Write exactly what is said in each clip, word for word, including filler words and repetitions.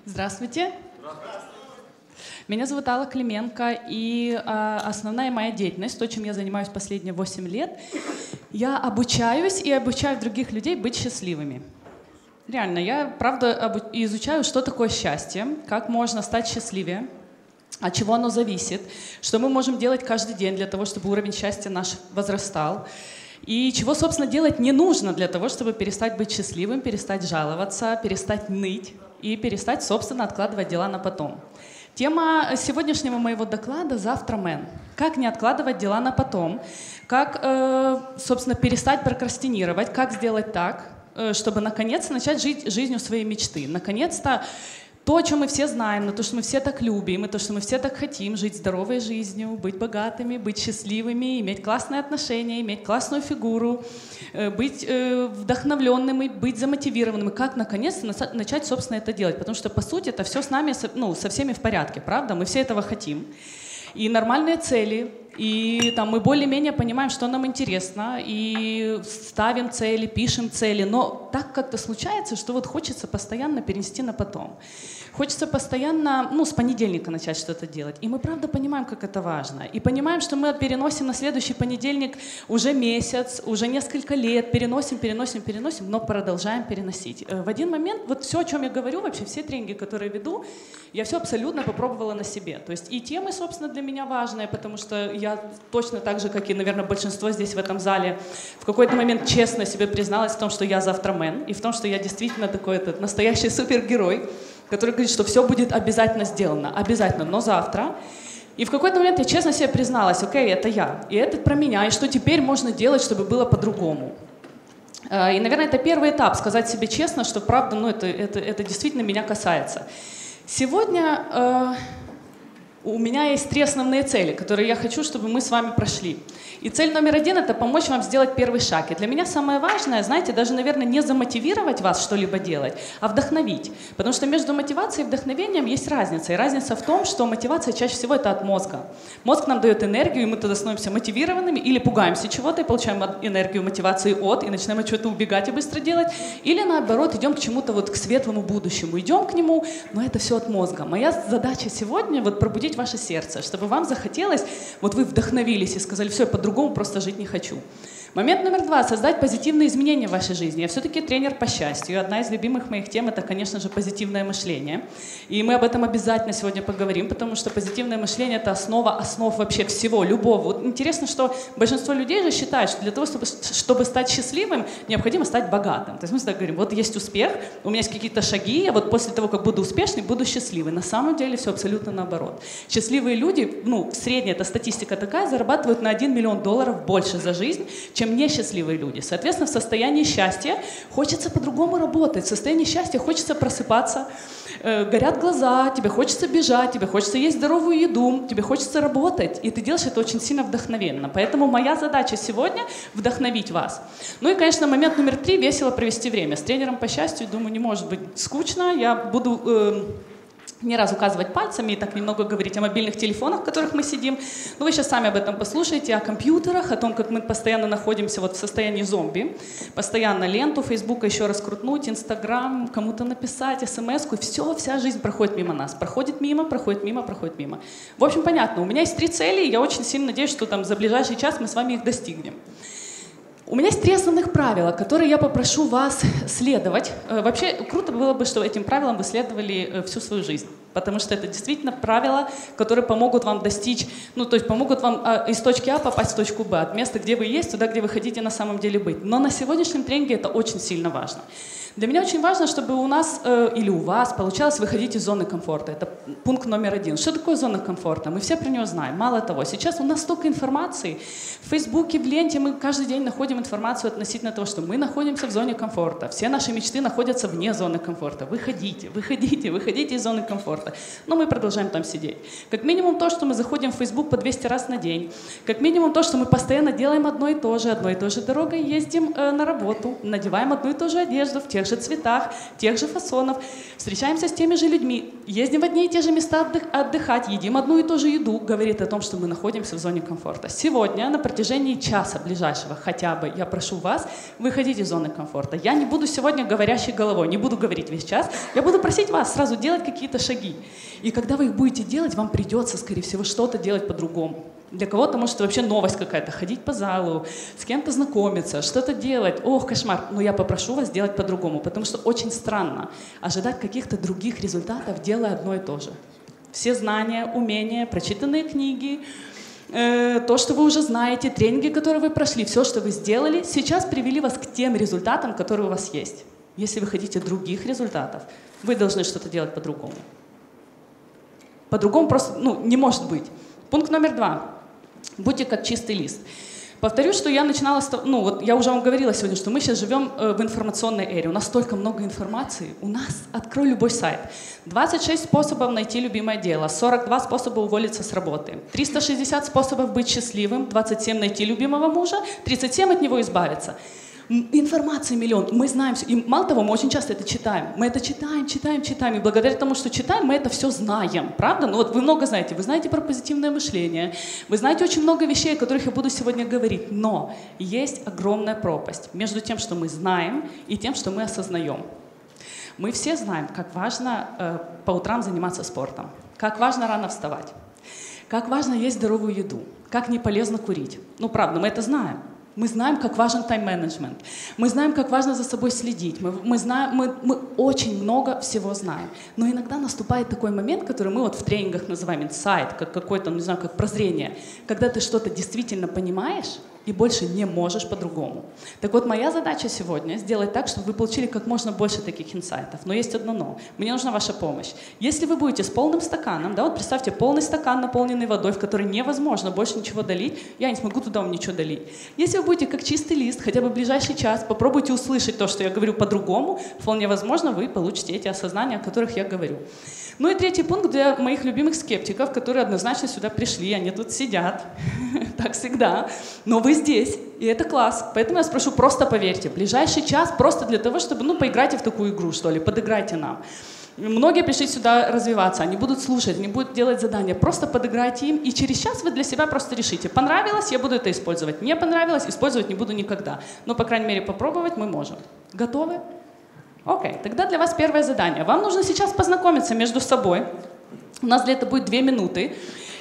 Здравствуйте. Меня зовут Алла Клименко, и э, основная моя деятельность, то, чем я занимаюсь последние восемь лет, я обучаюсь и обучаю других людей быть счастливыми. Реально, я, правда, изучаю, что такое счастье, как можно стать счастливее, от чего оно зависит, что мы можем делать каждый день для того, чтобы уровень счастья наш возрастал, и чего, собственно, делать не нужно для того, чтобы перестать быть счастливым, перестать жаловаться, перестать ныть и перестать, собственно, откладывать дела на потом. Тема сегодняшнего моего доклада «Завтра Мэн». Как не откладывать дела на потом, как, э, собственно, перестать прокрастинировать, как сделать так, э, чтобы наконец-то начать жить жизнью своей мечты. Наконец-то то, о чем мы все знаем, то, что мы все так любим, и то, что мы все так хотим, жить здоровой жизнью, быть богатыми, быть счастливыми, иметь классные отношения, иметь классную фигуру, быть вдохновленными, быть замотивированными. Как, наконец-то, начать, собственно, это делать? Потому что, по сути, это все с нами, ну, со всеми в порядке, правда? Мы все этого хотим. И нормальные цели, и там, мы более-менее понимаем, что нам интересно, и ставим цели, пишем цели, но так как-то случается, что вот хочется постоянно перенести на потом. Хочется постоянно, ну, с понедельника начать что-то делать. И мы, правда, понимаем, как это важно. И понимаем, что мы переносим на следующий понедельник уже месяц, уже несколько лет, переносим, переносим, переносим, но продолжаем переносить. В один момент, вот все, о чем я говорю, вообще все тренинги, которые веду, я все абсолютно попробовала на себе. То есть и темы, собственно, для меня важные, потому что я точно так же, как и, наверное, большинство здесь в этом зале, в какой-то момент честно себе призналась в том, что я завтра мэн, и в том, что я действительно такой этот настоящий супергерой, который говорит, что все будет обязательно сделано, обязательно, но завтра. И в какой-то момент я честно себе призналась, окей, это я, и это про меня, и что теперь можно делать, чтобы было по-другому. И, наверное, это первый этап, сказать себе честно, что правда, ну, это, это, это действительно меня касается. Сегодня э, у меня есть три основные цели, которые я хочу, чтобы мы с вами прошли. И цель номер один — это помочь вам сделать первый шаг. И для меня самое важное, знаете, даже, наверное, не замотивировать вас что-либо делать, а вдохновить. Потому что между мотивацией и вдохновением есть разница. И разница в том, что мотивация чаще всего это от мозга. Мозг нам дает энергию, и мы тогда становимся мотивированными, или пугаемся чего-то и получаем энергию мотивации от, и начинаем от чего-то убегать и быстро делать. Или наоборот, идем к чему-то вот к светлому будущему. Идем к нему, но это все от мозга. Моя задача сегодня вот пробудить ваше сердце, чтобы вам захотелось, вот вы вдохновились и сказали, все, я по-другому просто жить не хочу. Момент номер два — создать позитивные изменения в вашей жизни. Я все-таки тренер по счастью. Одна из любимых моих тем — это, конечно же, позитивное мышление. И мы об этом обязательно сегодня поговорим, потому что позитивное мышление — это основа основ вообще всего, любого. Вот интересно, что большинство людей же считают, что для того, чтобы, чтобы стать счастливым, необходимо стать богатым. То есть мы всегда говорим, вот есть успех, у меня есть какие-то шаги, а вот после того, как буду успешный, буду счастливый. На самом деле все абсолютно наоборот. Счастливые люди, ну, в средней, эта статистика такая, зарабатывают на один миллион долларов больше за жизнь, чем чем несчастливые люди. Соответственно, в состоянии счастья хочется по-другому работать. В состоянии счастья хочется просыпаться, э, горят глаза, тебе хочется бежать, тебе хочется есть здоровую еду, тебе хочется работать. И ты делаешь это очень сильно вдохновенно. Поэтому моя задача сегодня — вдохновить вас. Ну и, конечно, момент номер три — весело провести время. С тренером по счастью, думаю, не может быть скучно. Я буду... Э, не раз указывать пальцами и так немного говорить о мобильных телефонах, в которых мы сидим. Но вы сейчас сами об этом послушаете, о компьютерах, о том, как мы постоянно находимся вот в состоянии зомби. Постоянно ленту Фейсбука еще раз крутнуть, Инстаграм, кому-то написать, СМС-ку, и все, вся жизнь проходит мимо нас. Проходит мимо, проходит мимо, проходит мимо. В общем, понятно, у меня есть три цели, и я очень сильно надеюсь, что там за ближайший час мы с вами их достигнем. У меня есть три основных правила, которые я попрошу вас следовать. Вообще, круто было бы, что этим правилам вы следовали всю свою жизнь, потому что это действительно правила, которые помогут вам достичь, ну, то есть помогут вам из точки А попасть в точку Б, от места, где вы есть, туда, где вы хотите на самом деле быть. Но на сегодняшнем тренинге это очень сильно важно. Для меня очень важно, чтобы у нас э, или у вас получалось выходить из зоны комфорта. Это пункт номер один. Что такое зона комфорта? Мы все про нее знаем. Мало того, сейчас у нас столько информации. В Фейсбуке, в ленте мы каждый день находим информацию относительно того, что мы находимся в зоне комфорта. Все наши мечты находятся вне зоны комфорта. Выходите, выходите, выходите из зоны комфорта. Но мы продолжаем там сидеть. Как минимум то, что мы заходим в Фейсбук по двести раз на день. Как минимум то, что мы постоянно делаем одно и то же. Одной и той же дорогой ездим э, на работу. Надеваем одну и ту же одежду в тех тех же цветах, тех же фасонов, встречаемся с теми же людьми, ездим в одни и те же места отдыхать, едим одну и ту же еду, говорит о том, что мы находимся в зоне комфорта. Сегодня на протяжении часа ближайшего хотя бы я прошу вас выходить из зоны комфорта. Я не буду сегодня говорящей головой, не буду говорить весь час, я буду просить вас сразу делать какие-то шаги. И когда вы их будете делать, вам придется, скорее всего, что-то делать по-другому. Для кого-то, может, вообще новость какая-то, ходить по залу, с кем-то знакомиться, что-то делать. Ох, кошмар. Но я попрошу вас делать по-другому, потому что очень странно ожидать каких-то других результатов, делая одно и то же. Все знания, умения, прочитанные книги, э, то, что вы уже знаете, тренинги, которые вы прошли, все, что вы сделали, сейчас привели вас к тем результатам, которые у вас есть. Если вы хотите других результатов, вы должны что-то делать по-другому. По-другому просто, ну, не может быть. Пункт номер два. Будьте как чистый лист. Повторюсь, что я начинала, с того, ну вот я уже вам говорила сегодня, что мы сейчас живем в информационной эре. У нас столько много информации. У нас, открой любой сайт. двадцать шесть способов найти любимое дело, сорок два способа уволиться с работы, триста шестьдесят способов быть счастливым, двадцать семь найти любимого мужа, тридцать семь от него избавиться. Информации миллион, мы знаем все. И мало того, мы очень часто это читаем. Мы это читаем, читаем, читаем. И благодаря тому, что читаем, мы это все знаем. Правда? Ну вот вы много знаете. Вы знаете про позитивное мышление. Вы знаете очень много вещей, о которых я буду сегодня говорить. Но есть огромная пропасть между тем, что мы знаем, и тем, что мы осознаем. Мы все знаем, как важно э, по утрам заниматься спортом. Как важно рано вставать. Как важно есть здоровую еду. Как не полезно курить. Ну правда, мы это знаем. Мы знаем, как важен тайм-менеджмент. Мы знаем, как важно за собой следить. Мы, мы, знаем, мы, мы очень много всего знаем. Но иногда наступает такой момент, который мы вот в тренингах называем инсайт, как какое-то, не знаю, как прозрение. Когда ты что-то действительно понимаешь и больше не можешь по-другому. Так вот, моя задача сегодня сделать так, чтобы вы получили как можно больше таких инсайтов. Но есть одно но. Мне нужна ваша помощь. Если вы будете с полным стаканом, да, вот представьте, полный стакан, наполненный водой, в который невозможно больше ничего долить, я не смогу туда вам ничего долить. Если вы будете как чистый лист, хотя бы в ближайший час, попробуйте услышать то, что я говорю по-другому, вполне возможно, вы получите эти осознания, о которых я говорю. Ну и третий пункт для моих любимых скептиков, которые однозначно сюда пришли, они тут сидят, так всегда, но вы здесь, и это класс. Поэтому я спрошу, просто поверьте, ближайший час просто для того, чтобы, ну, поиграйте в такую игру, что ли, подыграйте нам. Многие пришли сюда развиваться, они будут слушать, они будут делать задания, просто подыграйте им, и через час вы для себя просто решите, понравилось, я буду это использовать, не понравилось, использовать не буду никогда. Но, по крайней мере, попробовать мы можем. Готовы? Окей, okay. Тогда для вас первое задание. Вам нужно сейчас познакомиться между собой. У нас для этого будет две минуты.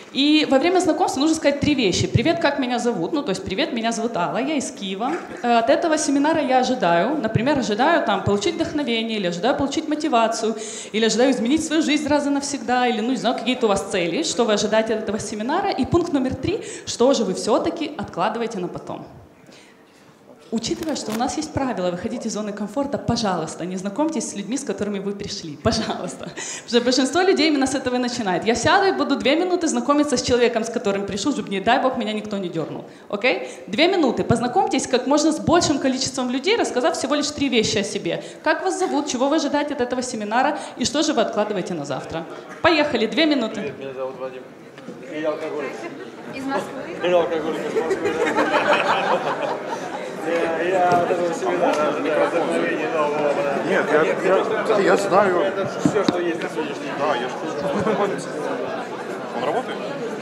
И во время знакомства нужно сказать три вещи. Привет, как меня зовут? Ну, то есть, привет, меня зовут Алла, я из Киева. От этого семинара я ожидаю, например, ожидаю там, получить вдохновение, или ожидаю получить мотивацию, или ожидаю изменить свою жизнь раз и навсегда, или, ну, не знаю, какие-то у вас цели, что вы ожидаете от этого семинара. И пункт номер три, что же вы все-таки откладываете на потом. Учитывая, что у нас есть правила выходить из зоны комфорта, пожалуйста, не знакомьтесь с людьми, с которыми вы пришли. Пожалуйста. Потому что большинство людей именно с этого и начинает. Я сяду и буду две минуты знакомиться с человеком, с которым пришел, чтобы, не дай бог, меня никто не дернул. Окей? Две минуты. Познакомьтесь как можно с большим количеством людей, рассказав всего лишь три вещи о себе. Как вас зовут, чего вы ожидаете от этого семинара и что же вы откладываете на завтра. Поехали. Две минуты. Привет, меня зовут Вадим. И алкоголик. Из Москвы? И алкоголик из Москвы. Я, я вот этого семинара ожидаю вдохновения нового. Нет, я, я, я, я знаю. Это все, что есть на сегодняшний день. Да, я же хочу познакомиться. Он работает?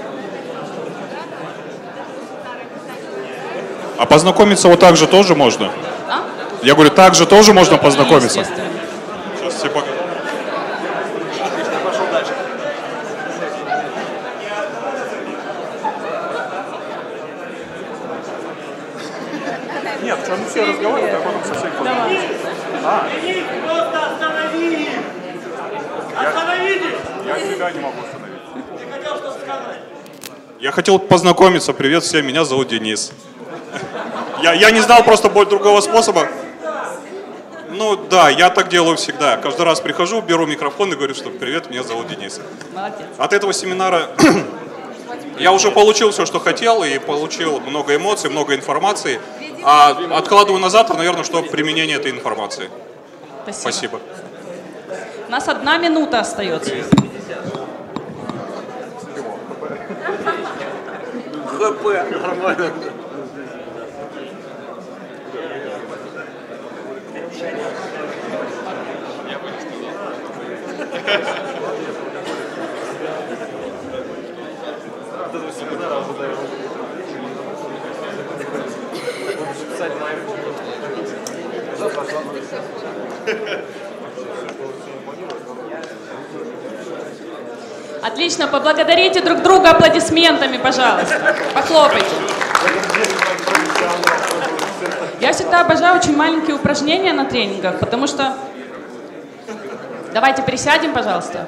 А познакомиться вот так же тоже можно? А? Я говорю, так же тоже можно познакомиться? Сейчас все покажу. Отлично, пошел дальше. Нет, что мы все разговаривают, а потом совсем познакомимся. А, Просто останови! Остановитесь! я себя не могу остановить. Ты хотел что сказать? Я хотел познакомиться. Привет всем, меня зовут Денис. Я, я не знал просто больше другого способа. Ну да, я так делаю всегда. Каждый раз прихожу, беру микрофон и говорю, что привет, меня зовут Денис. Молодец. От этого семинара я уже получил все, что хотел, и получил много эмоций, много информации. А откладываю на завтра, наверное, что применение этой информации. Спасибо. Спасибо. У нас одна минута остается. ХП, нормально. Отлично, поблагодарите друг друга аплодисментами, пожалуйста. Похлопайте. Я всегда обожаю очень маленькие упражнения на тренингах, потому что... Давайте присядем, пожалуйста.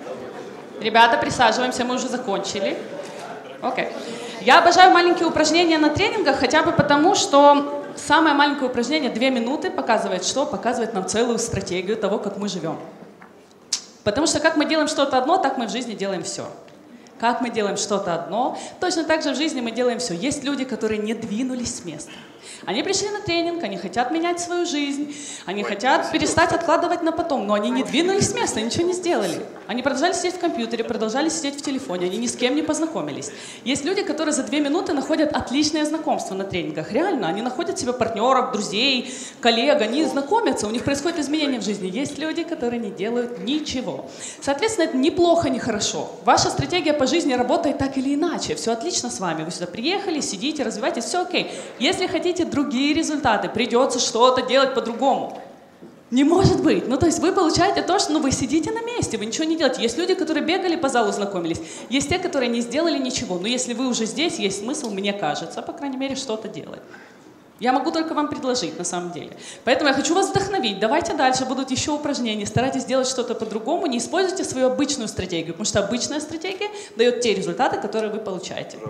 Ребята, присаживаемся, мы уже закончили. Окей. Okay. Я обожаю маленькие упражнения на тренингах, хотя бы потому, что самое маленькое упражнение, две минуты, показывает что? Показывает нам целую стратегию того, как мы живем. Потому что как мы делаем что-то одно, так мы в жизни делаем все. Как мы делаем что-то одно, точно так же в жизни мы делаем все. Есть люди, которые не двинулись с места. Они пришли на тренинг, они хотят менять свою жизнь, они хотят перестать откладывать на потом, но они не двинулись с места, ничего не сделали. Они продолжали сидеть в компьютере, продолжали сидеть в телефоне, они ни с кем не познакомились. Есть люди, которые за две минуты находят отличное знакомство на тренингах. Реально, они находят себе партнеров, друзей, коллег, они знакомятся, у них происходят изменения в жизни. Есть люди, которые не делают ничего. Соответственно, это ни плохо, ни хорошо. Ваша стратегия по жизни работает так или иначе. Все отлично с вами. Вы сюда приехали, сидите, развиваетесь, все окей. Если хотите другие результаты, придется что-то делать по-другому. Не может быть. Ну, то есть вы получаете то, что ну, вы сидите на месте, вы ничего не делаете. Есть люди, которые бегали по залу, знакомились. Есть те, которые не сделали ничего. Но если вы уже здесь, есть смысл, мне кажется, по крайней мере, что-то делать. Я могу только вам предложить, на самом деле. Поэтому я хочу вас вдохновить. Давайте дальше, будут еще упражнения. Старайтесь делать что-то по-другому. Не используйте свою обычную стратегию, потому что обычная стратегия дает те результаты, которые вы получаете.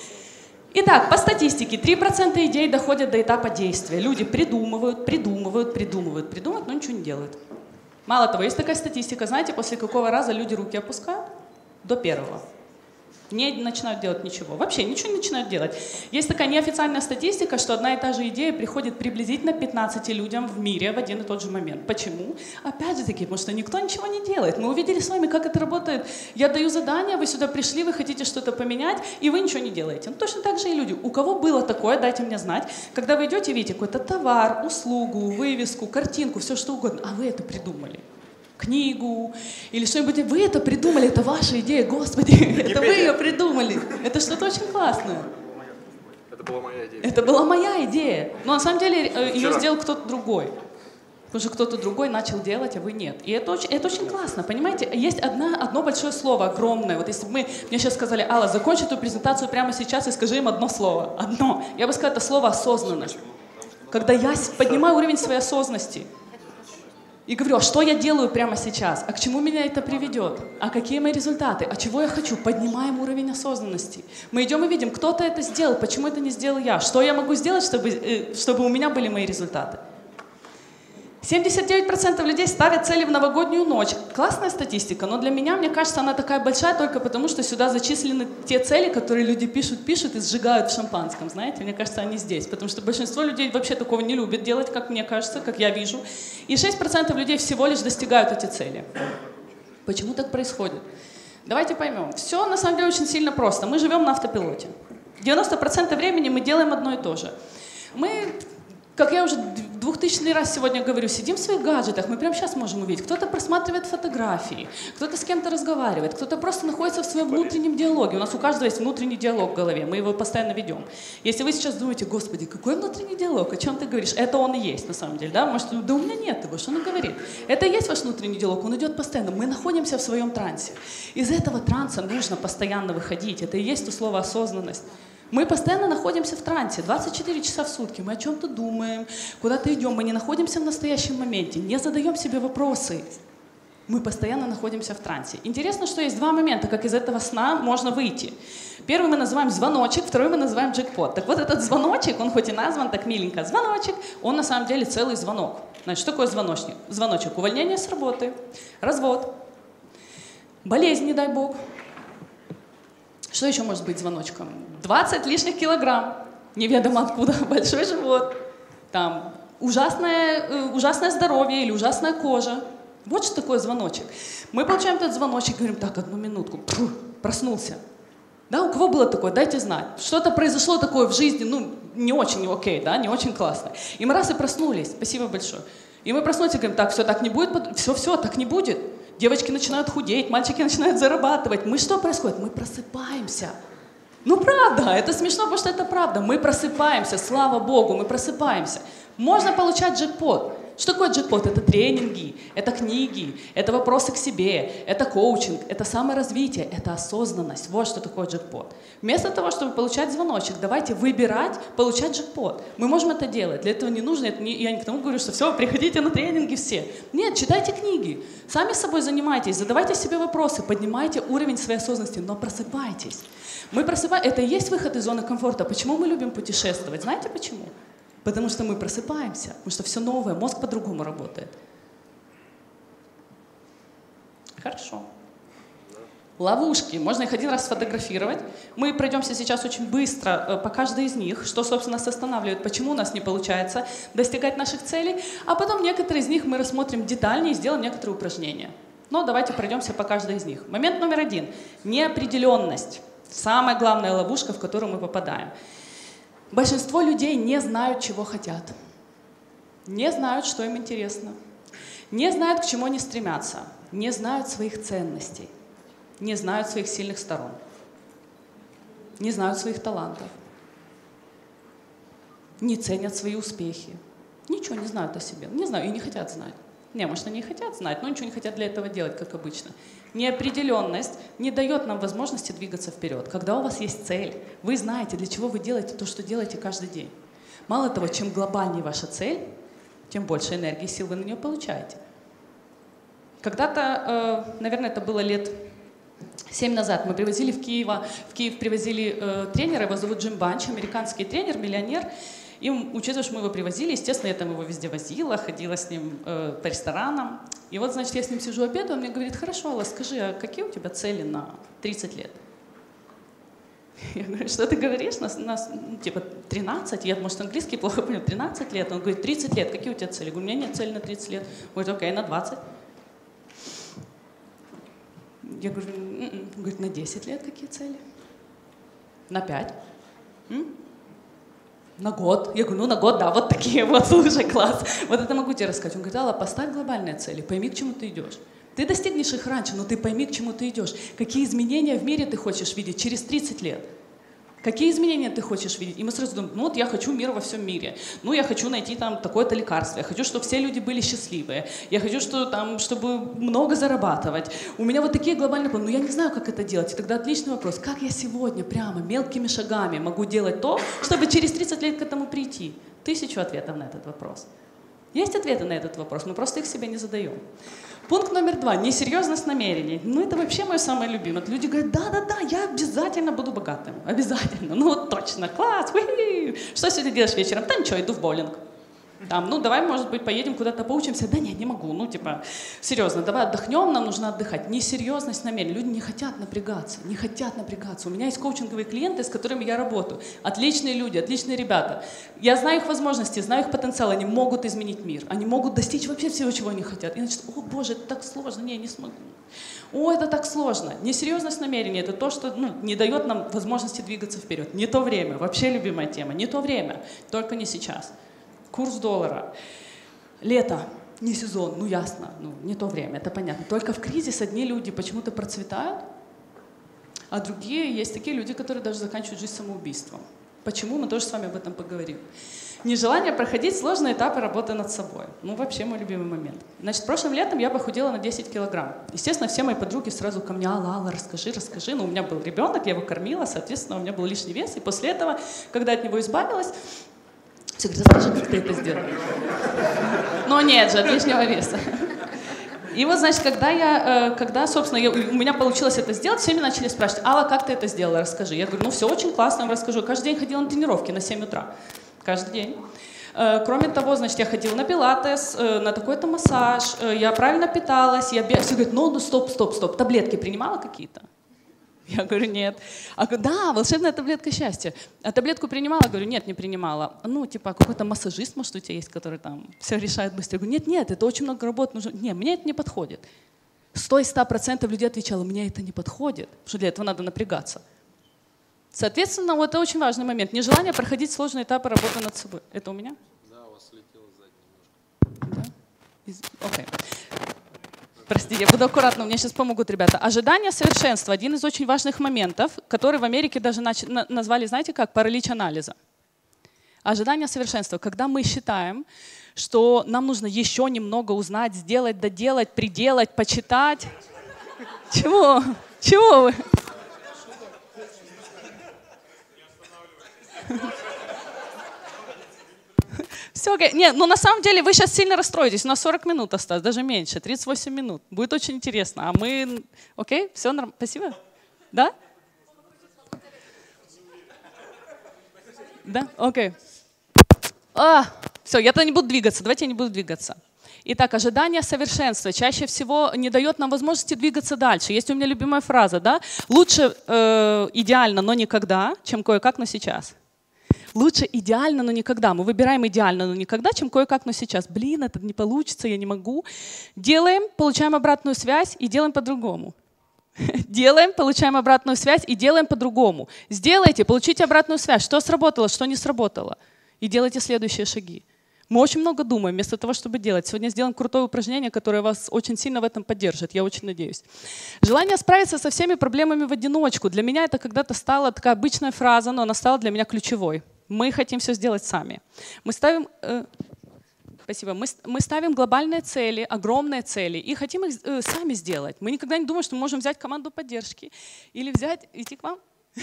Итак, по статистике, три процента идей доходят до этапа действия. Люди придумывают, придумывают, придумывают, придумывают, но ничего не делают. Мало того, есть такая статистика, знаете, после какого раза люди руки опускают? До первого. Не начинают делать ничего. Вообще ничего не начинают делать. Есть такая неофициальная статистика, что одна и та же идея приходит приблизительно пятнадцати людям в мире в один и тот же момент. Почему? Опять же таки, потому что никто ничего не делает. Мы увидели с вами, как это работает. Я даю задание, вы сюда пришли, вы хотите что-то поменять, и вы ничего не делаете. Ну, точно так же и люди. У кого было такое, дайте мне знать. Когда вы идете, видите какой-то товар, услугу, вывеску, картинку, все что угодно, а вы это придумали. Книгу или что-нибудь. Вы это придумали, это ваша идея, Господи, это вы ее придумали. Это что-то очень классное. Это была моя идея. Это была моя идея. Но на самом деле ее сделал кто-то другой. Потому что кто-то другой начал делать, а вы нет. И это очень, это очень классно, понимаете? Есть одна, одно большое слово, огромное. Вот если бы мы, мне сейчас сказали, Алла, закончи эту презентацию прямо сейчас и скажи им одно слово. Одно. Я бы сказала, это слово осознанность. Когда я поднимаю уровень своей осознанности, и говорю, а что я делаю прямо сейчас? А к чему меня это приведет? А какие мои результаты? А чего я хочу? Поднимаем уровень осознанности. Мы идем и видим, кто-то это сделал, почему это не сделал я? Что я могу сделать, чтобы, чтобы у меня были мои результаты? семьдесят девять процентов людей ставят цели в новогоднюю ночь. Классная статистика, но для меня, мне кажется, она такая большая только потому, что сюда зачислены те цели, которые люди пишут, пишут и сжигают в шампанском. Знаете, мне кажется, они здесь. Потому что большинство людей вообще такого не любят делать, как мне кажется, как я вижу. И шесть процентов людей всего лишь достигают эти цели. Почему так происходит? Давайте поймем. Все на самом деле очень сильно просто. Мы живем на автопилоте. девяносто процентов времени мы делаем одно и то же. Мы... Как я уже двухтысячный раз сегодня говорю, сидим в своих гаджетах, мы прямо сейчас можем увидеть. Кто-то просматривает фотографии, кто-то с кем-то разговаривает, кто-то просто находится в своем внутреннем диалоге. У нас у каждого есть внутренний диалог в голове, мы его постоянно ведем. Если вы сейчас думаете, Господи, какой внутренний диалог, о чем ты говоришь? Это он и есть на самом деле, да? Может, да у меня нет его, что он говорит? Это и есть ваш внутренний диалог, он идет постоянно. Мы находимся в своем трансе. Из этого транса нужно постоянно выходить. Это и есть то слово осознанность. Мы постоянно находимся в трансе, двадцать четыре часа в сутки, мы о чем-то думаем, куда-то идем, мы не находимся в настоящем моменте, не задаем себе вопросы. Мы постоянно находимся в трансе. Интересно, что есть два момента, как из этого сна можно выйти. Первый мы называем звоночек, второй мы называем джекпот. Так вот этот звоночек, он хоть и назван так миленько, звоночек, он на самом деле целый звонок. Значит, что такое звоночник? Звоночек, увольнение с работы, развод, болезнь, не дай бог. Что еще может быть звоночком? двадцать лишних килограмм, неведомо откуда, большой живот, там, ужасное, ужасное здоровье или ужасная кожа. Вот что такое звоночек. Мы получаем этот звоночек и говорим, так, одну минутку, Пфф, проснулся. Да, у кого было такое? Дайте знать. Что-то произошло такое в жизни, ну, не очень окей, да, не очень классно. И мы раз и проснулись, спасибо большое. И мы проснулись и говорим, так, все, так не будет, все, все, так не будет. Девочки начинают худеть, мальчики начинают зарабатывать. Мы что происходит? Мы просыпаемся. Ну правда, это смешно, потому что это правда. Мы просыпаемся, слава Богу, мы просыпаемся. Можно получать джекпот. Что такое джекпот? Это тренинги, это книги, это вопросы к себе, это коучинг, это саморазвитие, это осознанность. Вот что такое джекпот. Вместо того, чтобы получать звоночек, давайте выбирать, получать джекпот. Мы можем это делать. Для этого не нужно, это не, я не к тому говорю, что все, приходите на тренинги все. Нет, читайте книги, сами с собой занимайтесь, задавайте себе вопросы, поднимайте уровень своей осознанности, но просыпайтесь. Мы просыпаемся, это и есть выход из зоны комфорта. Почему мы любим путешествовать? Знаете почему? Потому что мы просыпаемся, потому что все новое, мозг по-другому работает. Хорошо. Ловушки. Можно их один раз сфотографировать. Мы пройдемся сейчас очень быстро по каждой из них, что, собственно, нас останавливает, почему у нас не получается достигать наших целей. А потом некоторые из них мы рассмотрим детальнее и сделаем некоторые упражнения. Но давайте пройдемся по каждой из них. Момент номер один. Неопределенность. Самая главная ловушка, в которую мы попадаем. Большинство людей не знают, чего хотят, не знают, что им интересно, не знают, к чему они стремятся, не знают своих ценностей, не знают своих сильных сторон, не знают своих талантов, не ценят свои успехи, ничего не знают о себе, не знаю, и не хотят знать. Не, может, они и хотят знать, но ничего не хотят для этого делать, как обычно. Неопределенность не дает нам возможности двигаться вперед. Когда у вас есть цель, вы знаете, для чего вы делаете то, что делаете каждый день. Мало того, чем глобальнее ваша цель, тем больше энергии и сил вы на нее получаете. Когда-то, э, наверное, это было лет семь назад, мы привозили в Киев, в Киев привозили э, тренера, его зовут Джим Банч, американский тренер, миллионер. И учитывая, что мы его привозили, естественно, я там его везде возила, ходила с ним э, по ресторанам. И вот, значит, я с ним сижу обедаю, он мне говорит: хорошо, Алла, скажи, а какие у тебя цели на тридцать лет? Я говорю: что ты говоришь? Нас, нас ну, типа тринадцать, я, может, английский плохо понял, тринадцать лет. Он говорит: тридцать лет, какие у тебя цели? Я говорю: у меня нет цели на тридцать лет. Он говорит: окей, на двадцать. Я говорю: м-м. Он говорит: на десять лет какие цели? На пять? М? На год. Я говорю: ну на год, да, вот такие вот, слушай, класс. Вот это могу тебе рассказать. Он говорит: Алла, поставь глобальные цели, пойми, к чему ты идешь. Ты достигнешь их раньше, но ты пойми, к чему ты идешь. Какие изменения в мире ты хочешь видеть через тридцать лет. Какие изменения ты хочешь видеть? И мы сразу думаем: ну вот я хочу мир во всем мире. Ну я хочу найти там такое-то лекарство. Я хочу, чтобы все люди были счастливые. Я хочу, что, там, чтобы много зарабатывать. У меня вот такие глобальные планы. Но я не знаю, как это делать. И тогда отличный вопрос. Как я сегодня прямо мелкими шагами могу делать то, чтобы через тридцать лет к этому прийти? Тысячу ответов на этот вопрос. Есть ответы на этот вопрос, мы просто их себе не задаем. Пункт номер два. Несерьезность намерений. Ну, это вообще мое самое любимое. Люди говорят: да-да-да, я обязательно буду богатым. Обязательно. Ну, вот точно. Класс. Уи-хи. Что сегодня делаешь вечером? Да ничего, иду в боулинг. Там, ну, давай, может быть, поедем куда-то поучимся. Да нет, не могу. Ну, типа, серьезно, давай отдохнем, нам нужно отдыхать. Несерьезность намерений. Люди не хотят напрягаться, не хотят напрягаться. У меня есть коучинговые клиенты, с которыми я работаю. Отличные люди, отличные ребята. Я знаю их возможности, знаю их потенциал. Они могут изменить мир. Они могут достичь вообще всего, чего они хотят. И значит: о, боже, это так сложно. Не, не смогу. О, это так сложно. Несерьезность намерений — это то, что ну, не дает нам возможности двигаться вперед. Не то время. Вообще любимая тема. Не то время. Только не сейчас. Курс доллара. Лето, не сезон, ну ясно, ну, не то время, это понятно. Только в кризис одни люди почему-то процветают, а другие, есть такие люди, которые даже заканчивают жизнь самоубийством. Почему? Мы тоже с вами об этом поговорим. Нежелание проходить сложные этапы работы над собой. Ну, вообще мой любимый момент. Значит, прошлым летом я похудела на десять килограмм. Естественно, все мои подруги сразу ко мне: Алла, Алла, расскажи, расскажи. Ну, у меня был ребенок, я его кормила, соответственно, у меня был лишний вес. И после этого, когда от него избавилась, все говорят: расскажи, как ты это сделала. Но нет же, от лишнего веса. И вот, значит, когда я, когда, собственно, я, у меня получилось это сделать, все меня начали спрашивать: Алла, как ты это сделала, расскажи. Я говорю: ну все очень классно, я вам расскажу. Каждый день ходила на тренировки на семь утра. Каждый день. Кроме того, значит, я ходила на пилатес, на такой-то массаж, я правильно питалась, я бегала. Все говорят: ну, ну, стоп, стоп, стоп, таблетки принимала какие-то? Я говорю: нет. А говорю: да, волшебная таблетка счастья. А таблетку принимала? Говорю: нет, не принимала. Ну, типа, какой-то массажист, может, у тебя есть, который там все решает быстро. Я говорю: нет, нет, это очень много работы нужно. Нет, мне это не подходит. сто-сто процентов людей отвечало: мне это не подходит, потому что для этого надо напрягаться. Соответственно, вот это очень важный момент. Нежелание проходить сложные этапы работы над собой. Это у меня? Да, у вас слетело сзади немножко. Да? Из... Окей. Простите, я буду аккуратна, мне сейчас помогут ребята. Ожидание совершенства – один из очень важных моментов, который в Америке даже нач... назвали, знаете как, паралич анализа. Ожидание совершенства, когда мы считаем, что нам нужно еще немного узнать, сделать, доделать, приделать, почитать. Чего? Чего вы? Все, окей. Нет, ну на самом деле вы сейчас сильно расстроитесь. У нас сорок минут осталось, даже меньше, тридцать восемь минут. Будет очень интересно. А мы... Окей, все нормально. Спасибо. Да? Да? Окей. А, все, я-то не буду двигаться. Давайте я не буду двигаться. Итак, ожидание совершенства чаще всего не дает нам возможности двигаться дальше. Есть у меня любимая фраза, да? Лучше э, идеально, но никогда, чем кое-как, но сейчас. Лучше идеально, но никогда. Мы выбираем идеально, но никогда, чем кое-как, но сейчас. Блин, это не получится, я не могу. Делаем, получаем обратную связь и делаем по-другому. Делаем, получаем обратную связь и делаем по-другому. Сделайте, получите обратную связь. Что сработало, что не сработало. И делайте следующие шаги. Мы очень много думаем, вместо того, чтобы делать. Сегодня сделаем крутое упражнение, которое вас очень сильно в этом поддержит, я очень надеюсь. Желание справиться со всеми проблемами в одиночку. Для меня это когда-то стала такая обычная фраза, но она стала для меня ключевой. Мы хотим все сделать сами. Мы ставим, э, спасибо, мы, мы ставим глобальные цели, огромные цели, и хотим их э, сами сделать. Мы никогда не думаем, что мы можем взять команду поддержки или взять, идти к вам.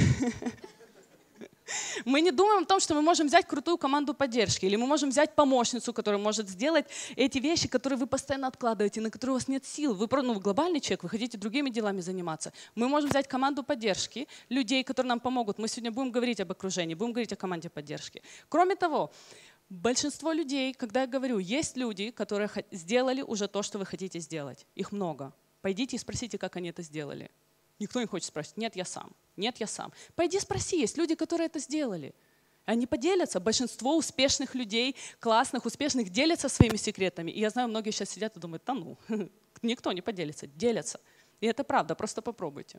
Мы не думаем о том, что мы можем взять крутую команду поддержки, или мы можем взять помощницу, которая может сделать эти вещи, которые вы постоянно откладываете, на которые у вас нет сил. Вы, ну, глобальный человек, вы хотите другими делами заниматься. Мы можем взять команду поддержки, людей, которые нам помогут. Мы сегодня будем говорить об окружении, будем говорить о команде поддержки. Кроме того, большинство людей, когда я говорю, есть люди, которые сделали уже то, что вы хотите сделать. Их много. Пойдите и спросите, как они это сделали. Никто не хочет спросить. Нет, я сам. Нет, я сам. Пойди спроси, есть люди, которые это сделали. Они поделятся. Большинство успешных людей, классных, успешных, делятся своими секретами. И я знаю, многие сейчас сидят и думают, да ну, никто не поделится, делятся. И это правда, просто попробуйте.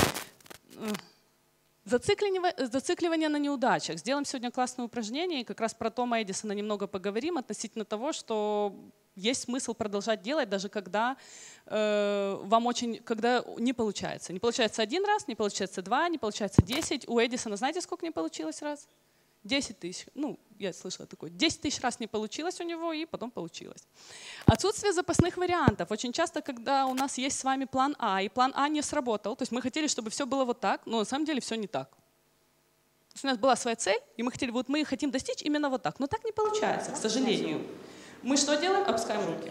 Зацикливание, зацикливание на неудачах. Сделаем сегодня классное упражнение, и как раз про Тома Эдисона немного поговорим относительно того, что есть смысл продолжать делать, даже когда э, вам очень, когда не получается. Не получается один раз, не получается два, не получается десять. У Эдисона знаете, сколько не получилось раз? десять тысяч. Ну, я слышала такое. десять тысяч раз не получилось у него, и потом получилось. Отсутствие запасных вариантов. Очень часто, когда у нас есть с вами план А, и план А не сработал, то есть мы хотели, чтобы все было вот так, но на самом деле все не так. То есть у нас была своя цель, и мы хотели, вот мы хотим достичь именно вот так. Но так не получается, к сожалению. Мы что делаем? Опускаем руки.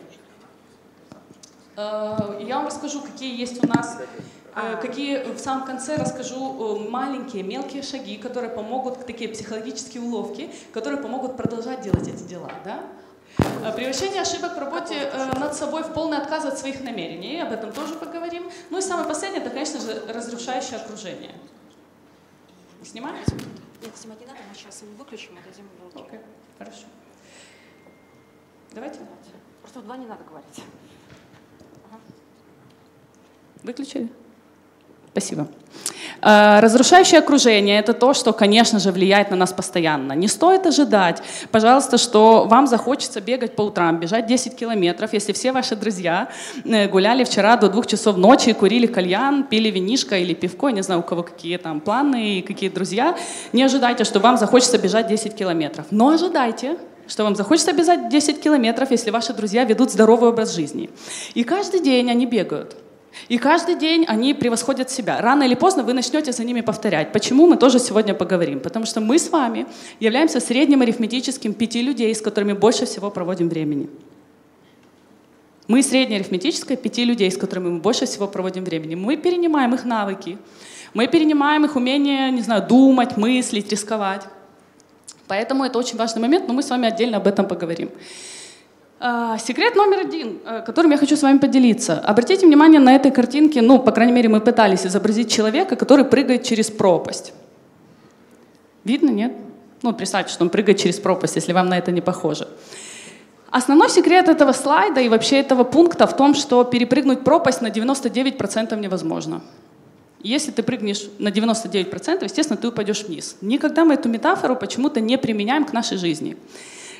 Я вам расскажу, какие есть у нас, какие в самом конце расскажу маленькие, мелкие шаги, которые помогут, такие психологические уловки, которые помогут продолжать делать эти дела. Да? Превращение ошибок в работе над собой в полный отказ от своих намерений, об этом тоже поговорим. Ну и самое последнее, это, конечно же, разрушающее окружение. Снимаете? Нет, снимать не надо, мы сейчас его выключим и дадим уголки. Окей, хорошо. Давайте. Просто в два не надо говорить. Ага. Выключили? Спасибо. Разрушающее окружение – это то, что, конечно же, влияет на нас постоянно. Не стоит ожидать, пожалуйста, что вам захочется бегать по утрам, бежать десять километров, если все ваши друзья гуляли вчера до двух часов ночи, курили кальян, пили винишко или пивко, не знаю, у кого какие там планы и какие друзья. Не ожидайте, что вам захочется бежать десять километров. Но ожидайте, что вам захочется бежать десять километров, если ваши друзья ведут здоровый образ жизни. И каждый день они бегают. И каждый день они превосходят себя. Рано или поздно вы начнете за ними повторять. Почему, мы тоже сегодня поговорим. Потому что мы с вами являемся средним арифметическим пяти людей, с которыми больше всего проводим времени. Мы среднее арифметическое пяти людей, с которыми мы больше всего проводим времени. Мы перенимаем их навыки, мы перенимаем их умение, не знаю, думать, мыслить, рисковать. Поэтому это очень важный момент, но мы с вами отдельно об этом поговорим. Секрет номер один, которым я хочу с вами поделиться. Обратите внимание на этой картинке, ну, по крайней мере, мы пытались изобразить человека, который прыгает через пропасть. Видно, нет? Ну, представьте, что он прыгает через пропасть, если вам на это не похоже. Основной секрет этого слайда и вообще этого пункта в том, что перепрыгнуть пропасть на девяносто девять процентов невозможно. Если ты прыгнешь на девяносто девять процентов, естественно, ты упадешь вниз. Никогда мы эту метафору почему-то не применяем к нашей жизни.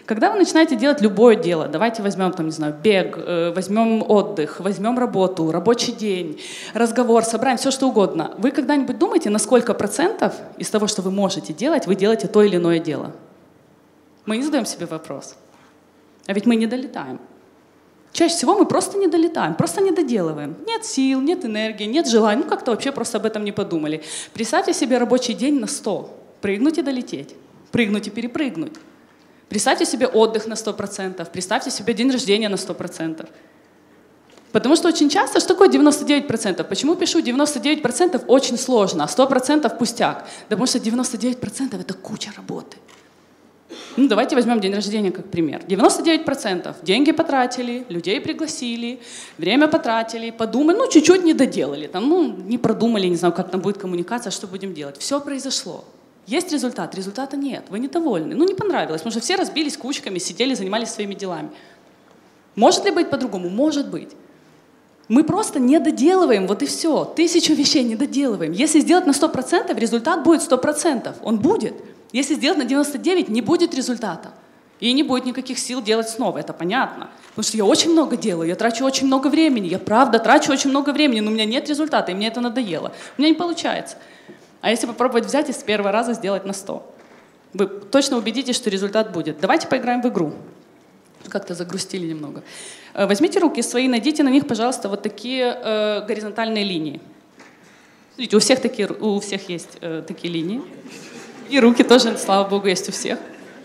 Когда вы начинаете делать любое дело, давайте возьмем, там, не знаю, бег, э, возьмем отдых, возьмем работу, рабочий день, разговор, собрание, все что угодно. Вы когда-нибудь думаете, на сколько процентов из того, что вы можете делать, вы делаете то или иное дело? Мы не задаем себе вопрос. А ведь мы не долетаем. Чаще всего мы просто не долетаем, просто не доделываем. Нет сил, нет энергии, нет желания, ну как-то вообще просто об этом не подумали. Представьте себе рабочий день на сто. Прыгнуть и долететь. Прыгнуть и перепрыгнуть. Представьте себе отдых на сто процентов. Представьте себе день рождения на сто процентов. Потому что очень часто, что такое девяносто девять процентов? Почему пишу девяносто девять процентов очень сложно, а сто процентов пустяк? Да потому что девяносто девять процентов это куча работы. Ну, давайте возьмем день рождения как пример. девяносто девять процентов деньги потратили, людей пригласили, время потратили, подумали, ну, чуть-чуть не доделали, там, ну, не продумали, не знаю, как там будет коммуникация, что будем делать. Все произошло. Есть результат? Результата нет. Вы недовольны. Ну, не понравилось, потому что все разбились кучками, сидели, занимались своими делами. Может ли быть по-другому? Может быть. Мы просто не доделываем, вот и все. Тысячу вещей не доделываем. Если сделать на сто процентов, результат будет сто процентов. Он будет. Если сделать на девяносто девять, не будет результата. И не будет никаких сил делать снова, это понятно. Потому что я очень много делаю, я трачу очень много времени, я правда трачу очень много времени, но у меня нет результата, и мне это надоело. У меня не получается. А если попробовать взять и с первого раза сделать на сто? Вы точно убедитесь, что результат будет. Давайте поиграем в игру. Как-то загрустили немного. Возьмите руки свои, найдите на них, пожалуйста, вот такие э, горизонтальные линии. Смотрите, у всех, такие, у всех есть э, такие линии. И руки тоже, слава богу, есть у всех.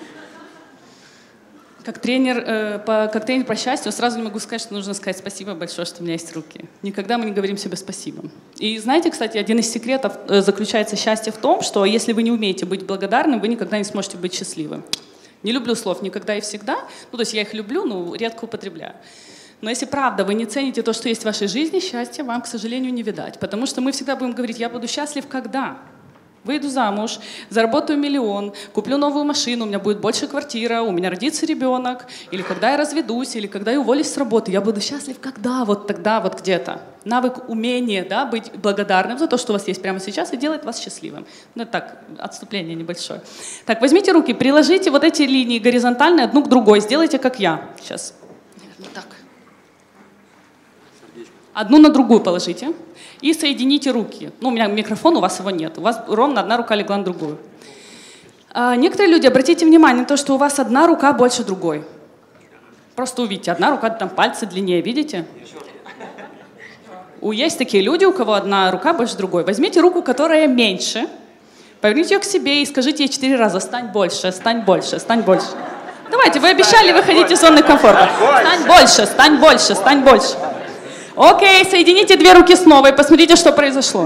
Как тренер, э, по, как тренер по счастью, сразу не могу сказать, что нужно сказать спасибо большое, что у меня есть руки. Никогда мы не говорим себе спасибо. И знаете, кстати, один из секретов э, заключается счастье в том, что если вы не умеете быть благодарным, вы никогда не сможете быть счастливым. Не люблю слов «никогда» и «всегда». Ну, то есть я их люблю, но редко употребляю. Но если правда вы не цените то, что есть в вашей жизни, счастья вам, к сожалению, не видать. Потому что мы всегда будем говорить: я буду счастлив когда? Выйду замуж, заработаю миллион, куплю новую машину, у меня будет больше квартира, у меня родится ребенок, или когда я разведусь, или когда я уволюсь с работы. Я буду счастлив когда? Вот тогда, вот где-то. Навык, умение, да, быть благодарным за то, что у вас есть прямо сейчас, и делает вас счастливым. Ну, это так, отступление небольшое. Так, возьмите руки, приложите вот эти линии горизонтальные одну к другой, сделайте, как я. Сейчас. Вот так. Одну на другую положите. И соедините руки. Ну, у меня микрофон, у вас его нет. У вас ровно одна рука легла на другую. А, некоторые люди, обратите внимание на то, что у вас одна рука больше другой. Просто увидите, одна рука, там пальцы длиннее, видите? У, есть такие люди, у кого одна рука больше другой. Возьмите руку, которая меньше, поверните ее к себе и скажите ей четыре раза: стань больше, стань больше, стань больше. Давайте, вы обещали выходить из зоны комфорта. Стань больше, стань больше, стань больше. Окей, соедините две руки снова и посмотрите, что произошло.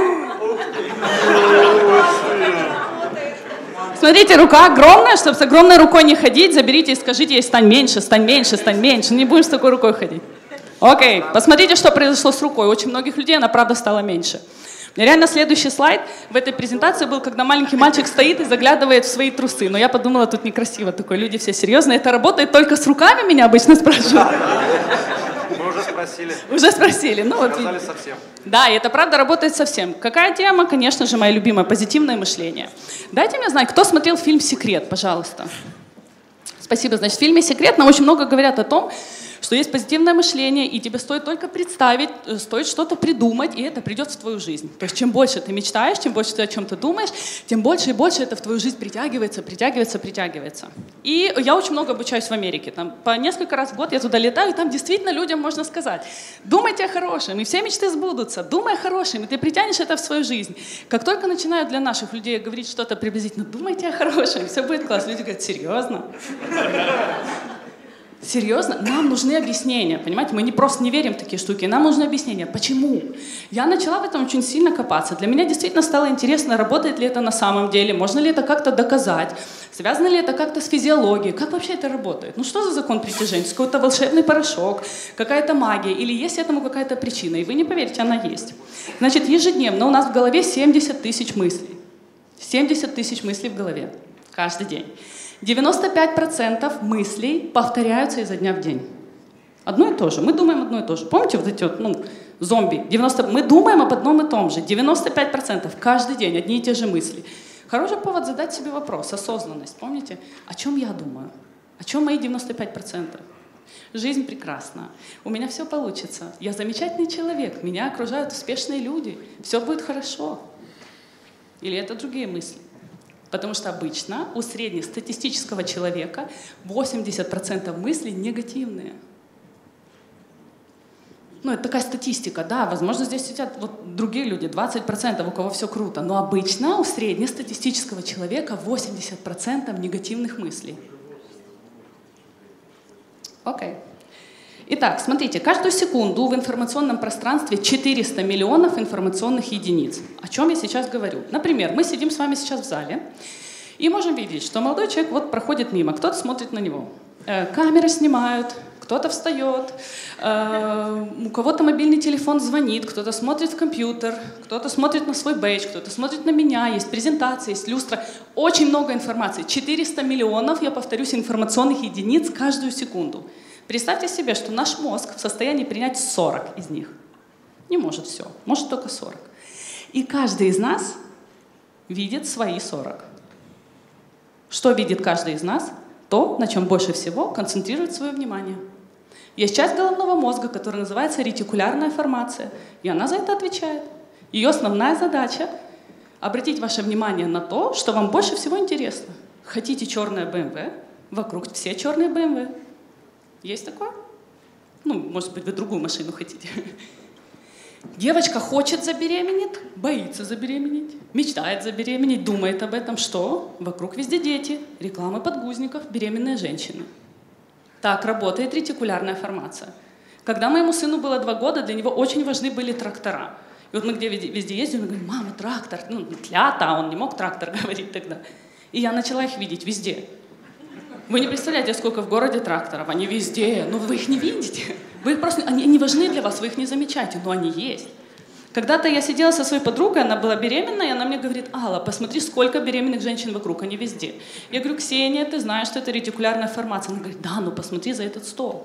Смотрите, рука огромная, чтобы с огромной рукой не ходить, заберите и скажите ей: стань меньше, стань меньше, стань меньше. Не будем с такой рукой ходить. Окей, посмотрите, что произошло с рукой. У очень многих людей она, правда, стала меньше. Реально следующий слайд в этой презентации был, когда маленький мальчик стоит и заглядывает в свои трусы. Но я подумала, тут некрасиво такое, люди все серьезные. Это работает только с руками, меня обычно спрашивают. Мы уже спросили. Уже спросили. Ну, вот, Сказали совсем. да, и это правда работает совсем. Какая тема? Конечно же, моя любимая — позитивное мышление. Дайте мне знать, кто смотрел фильм «Секрет», пожалуйста. Спасибо. Значит, в фильме «Секрет» нам очень много говорят о том, что есть позитивное мышление, и тебе стоит только представить, стоит что-то придумать, и это придет в твою жизнь. То есть чем больше ты мечтаешь, чем больше ты о чем-то думаешь, тем больше и больше это в твою жизнь притягивается, притягивается, притягивается. И я очень много обучаюсь в Америке. Там по несколько раз в год я туда летаю, и там действительно людям можно сказать: думайте о хорошем, и все мечты сбудутся. Думай о хорошем, и ты притянешь это в свою жизнь. Как только начинают для наших людей говорить что-то приблизительно: думайте о хорошем, все будет классно. Люди говорят: серьезно? Серьезно? Нам нужны объяснения, понимаете? Мы не просто не верим в такие штуки, нам нужны объяснения. Почему? Я начала в этом очень сильно копаться. Для меня действительно стало интересно, работает ли это на самом деле, можно ли это как-то доказать, связано ли это как-то с физиологией, как вообще это работает? Ну что за закон притяжения? Какой-то волшебный порошок, какая-то магия, или есть этому какая-то причина? И вы не поверите, она есть. Значит, ежедневно у нас в голове семьдесят тысяч мыслей. семьдесят тысяч мыслей в голове каждый день. девяносто пять процентов мыслей повторяются изо дня в день. Одно и то же. Мы думаем одно и то же. Помните вот эти вот, ну, зомби? девяносто... Мы думаем об одном и том же. девяносто пять процентов каждый день одни и те же мысли. Хороший повод задать себе вопрос. Осознанность. Помните? О чем я думаю? О чем мои девяносто пять процентов? Жизнь прекрасна, у меня все получится, я замечательный человек, меня окружают успешные люди, все будет хорошо. Или это другие мысли? Потому что обычно у среднестатистического человека восемьдесят процентов мыслей негативные. Ну, это такая статистика, да, возможно, здесь сидят вот другие люди, двадцать процентов, у кого все круто, но обычно у среднестатистического человека восемьдесят процентов негативных мыслей. Окей. Итак, смотрите, каждую секунду в информационном пространстве четыреста миллионов информационных единиц. О чем я сейчас говорю? Например, мы сидим с вами сейчас в зале и можем видеть, что молодой человек вот проходит мимо, кто-то смотрит на него. Э, камеры снимают, кто-то встает, э, у кого-то мобильный телефон звонит, кто-то смотрит в компьютер, кто-то смотрит на свой бейдж, кто-то смотрит на меня, есть презентация, есть люстра. Очень много информации. четыреста миллионов, я повторюсь, информационных единиц каждую секунду. Представьте себе, что наш мозг в состоянии принять сорок из них. Не может все, может только сорок. И каждый из нас видит свои сорок. Что видит каждый из нас? То, на чем больше всего концентрирует свое внимание. Есть часть головного мозга, которая называется ретикулярная формация, и она за это отвечает. Ее основная задача — обратить ваше внимание на то, что вам больше всего интересно. Хотите черное бэ эм вэ? Вокруг все черные бэ эм вэ. Есть такое? Ну, может быть, вы другую машину хотите. Девочка хочет забеременеть, боится забеременеть, мечтает забеременеть, думает об этом. Что? Вокруг везде дети, рекламы подгузников, беременные женщины. Так работает ретикулярная формация. Когда моему сыну было два года, для него очень важны были трактора. И вот мы где везде ездим, мы говорим: мама, трактор, ну, тлята, а он не мог трактор говорить тогда. И я начала их видеть везде. Вы не представляете, сколько в городе тракторов, они везде, но вы их не видите. Вы их просто, они не важны для вас, вы их не замечаете, но они есть. Когда-то я сидела со своей подругой, она была беременна, и она мне говорит: Алла, посмотри, сколько беременных женщин вокруг, они везде. Я говорю: Ксения, ты знаешь, что это ретикулярная формация? Она говорит: да, ну посмотри за этот стол.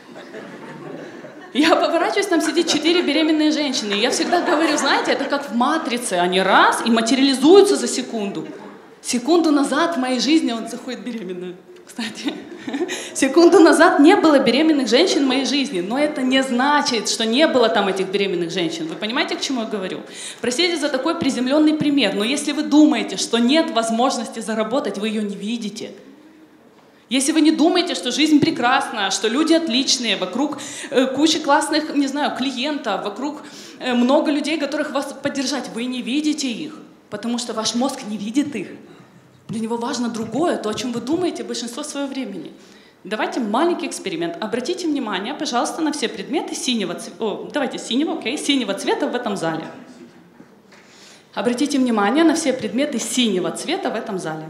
Я поворачиваюсь, там сидит четыре беременные женщины, и я всегда говорю: знаете, это как в «Матрице», они раз и материализуются за секунду. Секунду назад в моей жизни он заходит беременную. Кстати, секунду назад не было беременных женщин в моей жизни, но это не значит, что не было там этих беременных женщин. Вы понимаете, к чему я говорю? Простите за такой приземленный пример, но если вы думаете, что нет возможности заработать, вы ее не видите. Если вы не думаете, что жизнь прекрасна, что люди отличные, вокруг э, куча классных, не знаю, клиентов, вокруг э, много людей, которых вас поддержать, вы не видите их, потому что ваш мозг не видит их. Для него важно другое, то, о чем вы думаете большинство своего времени. Давайте маленький эксперимент. Обратите внимание, пожалуйста, на все предметы синего цвета. О, давайте синего, окей, синего цвета в этом зале. Обратите внимание на все предметы синего цвета в этом зале.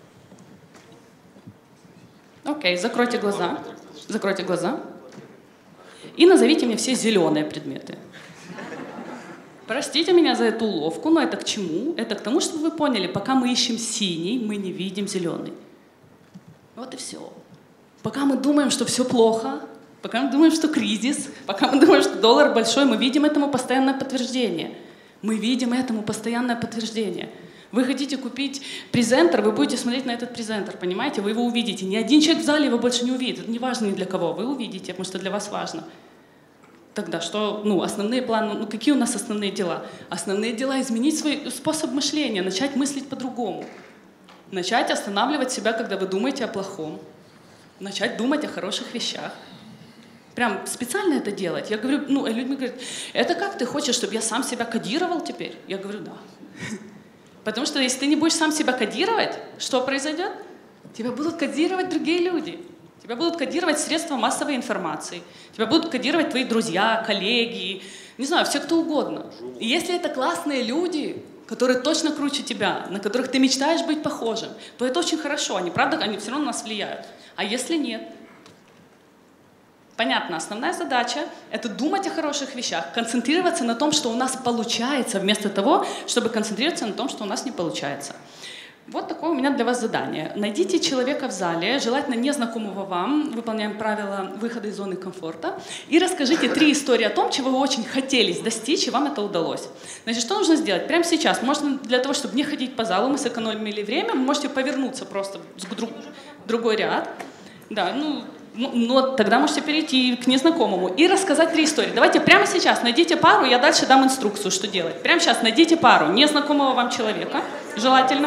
Окей, закройте глаза. Закройте глаза. И назовите мне все зеленые предметы. Простите меня за эту уловку, но это к чему? Это к тому, чтобы вы поняли, пока мы ищем синий, мы не видим зеленый. Вот и все. Пока мы думаем, что все плохо, пока мы думаем, что кризис, пока мы думаем, что доллар большой, мы видим этому постоянное подтверждение. Мы видим этому постоянное подтверждение. Вы хотите купить презентер, вы будете смотреть на этот презентер, понимаете? Вы его увидите. Ни один человек в зале его больше не увидит. Это не важно ни для кого. Вы увидите, потому что для вас важно. Тогда что, ну, основные планы, ну, какие у нас основные дела? Основные дела — изменить свой способ мышления, начать мыслить по-другому. Начать останавливать себя, когда вы думаете о плохом. Начать думать о хороших вещах. Прям специально это делать. Я говорю, ну, люди говорят: это как ты хочешь, чтобы я сам себя кодировал теперь? Я говорю: да. Потому что если ты не будешь сам себя кодировать, что произойдет? Тебя будут кодировать другие люди. Тебя будут кодировать средства массовой информации. Тебя будут кодировать твои друзья, коллеги, не знаю, все кто угодно. И если это классные люди, которые точно круче тебя, на которых ты мечтаешь быть похожим, то это очень хорошо. Они, правда, они все равно на нас влияют. А если нет? Понятно, основная задача — это думать о хороших вещах, концентрироваться на том, что у нас получается, вместо того, чтобы концентрироваться на том, что у нас не получается. Вот такое у меня для вас задание. Найдите человека в зале, желательно незнакомого вам, выполняем правила выхода из зоны комфорта, и расскажите три истории о том, чего вы очень хотели достичь, и вам это удалось. Значит, что нужно сделать? Прямо сейчас, можно для того, чтобы не ходить по залу, мы сэкономили время, вы можете повернуться просто в друг, другой ряд. Да, ну, ну, ну, тогда можете перейти к незнакомому и рассказать три истории. Давайте прямо сейчас найдите пару, я дальше дам инструкцию, что делать. Прямо сейчас найдите пару незнакомого вам человека, желательно.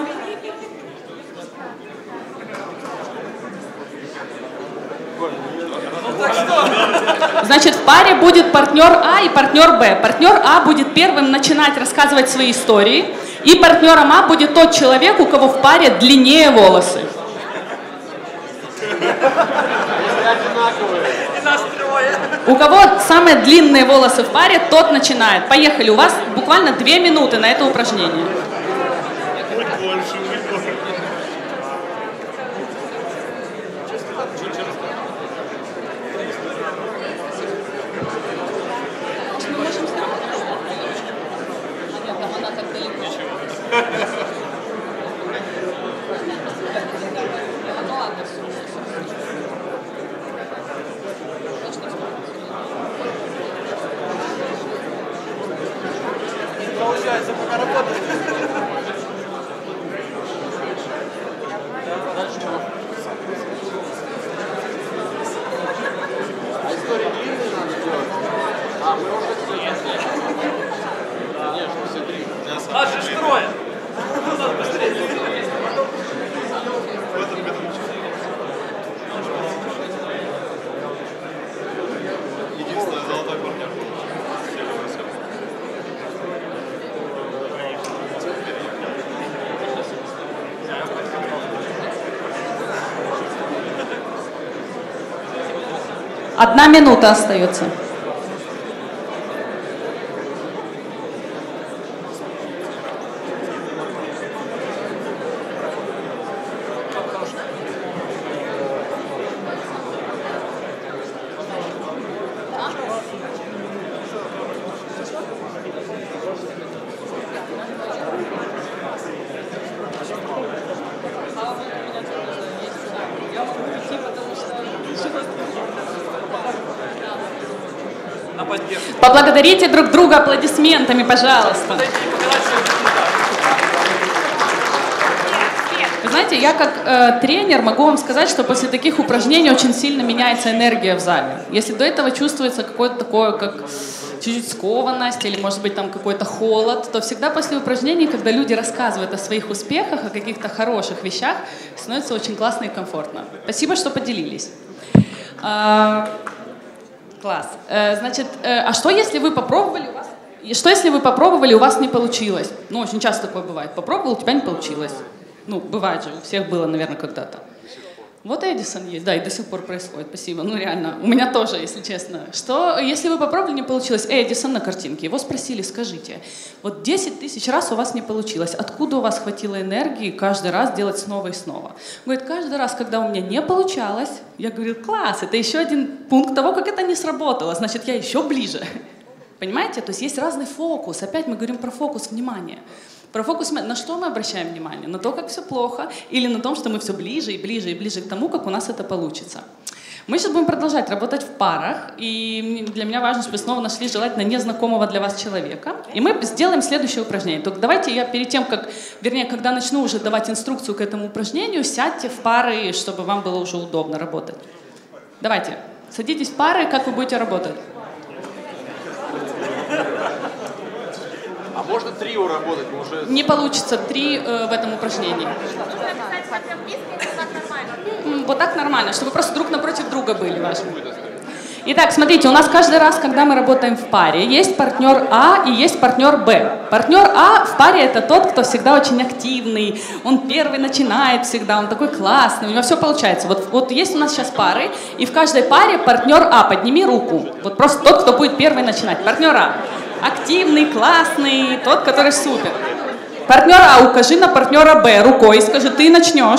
Значит, в паре будет партнер А и партнер Б. Партнер А будет первым начинать рассказывать свои истории, и партнером А будет тот человек, у кого в паре длиннее волосы. У кого самые длинные волосы в паре, тот начинает. Поехали, у вас буквально две минуты на это упражнение. Получается, пока работает. А истории длинные надо делать? А, мы уже все. Конечно, все три. Нас же трое. Надо быстрее. Единственное, золотой партнер. Одна минута остается. Поблагодарите друг друга аплодисментами, пожалуйста. Вы знаете, я как э, тренер могу вам сказать, что после таких упражнений очень сильно меняется энергия в зале. Если до этого чувствуется какое-то такое, как чуть-чуть скованность или, может быть, там какой-то холод, то всегда после упражнений, когда люди рассказывают о своих успехах, о каких-то хороших вещах, становится очень классно и комфортно. Спасибо, что поделились. А, класс. Э, значит, э, а что если вы попробовали, у вас, что если вы попробовали, у вас не получилось? Ну, очень часто такое бывает. Попробовал, у тебя не получилось. Ну, бывает же, у всех было, наверное, когда-то. Вот Эдисон есть, да, и до сих пор происходит, спасибо. Ну, реально, у меня тоже, если честно. Что, если вы попробовали, не получилось, Эдисон на картинке, его спросили, скажите, вот десять тысяч раз у вас не получилось, откуда у вас хватило энергии каждый раз делать снова и снова? Говорит, каждый раз, когда у меня не получалось, я говорю, класс, это еще один пункт того, как это не сработало, значит, я еще ближе. Понимаете? То есть есть разный фокус, опять мы говорим про фокус внимания. Про фокус, на что мы обращаем внимание? На то, как все плохо, или на том, что мы все ближе и ближе и ближе к тому, как у нас это получится. Мы сейчас будем продолжать работать в парах, и для меня важно, чтобы вы снова нашли желательно незнакомого для вас человека. И мы сделаем следующее упражнение. Только давайте я перед тем, как, вернее, когда начну уже давать инструкцию к этому упражнению, сядьте в пары, чтобы вам было уже удобно работать. Давайте, садитесь в пары, как вы будете работать. А можно трио работать? Мы уже... Не получится три э, в этом упражнении. Вот так нормально, чтобы просто друг напротив друга были ваши. Итак, смотрите, у нас каждый раз, когда мы работаем в паре, есть партнер А и есть партнер Б. Партнер А в паре это тот, кто всегда очень активный, он первый начинает всегда, он такой классный, у него все получается. Вот, вот есть у нас сейчас пары, и в каждой паре партнер А, подними руку. Вот просто тот, кто будет первый начинать. Партнер А. Активный, классный, тот, который супер. Партнер А, укажи на партнера Б рукой и скажи, ты начнешь.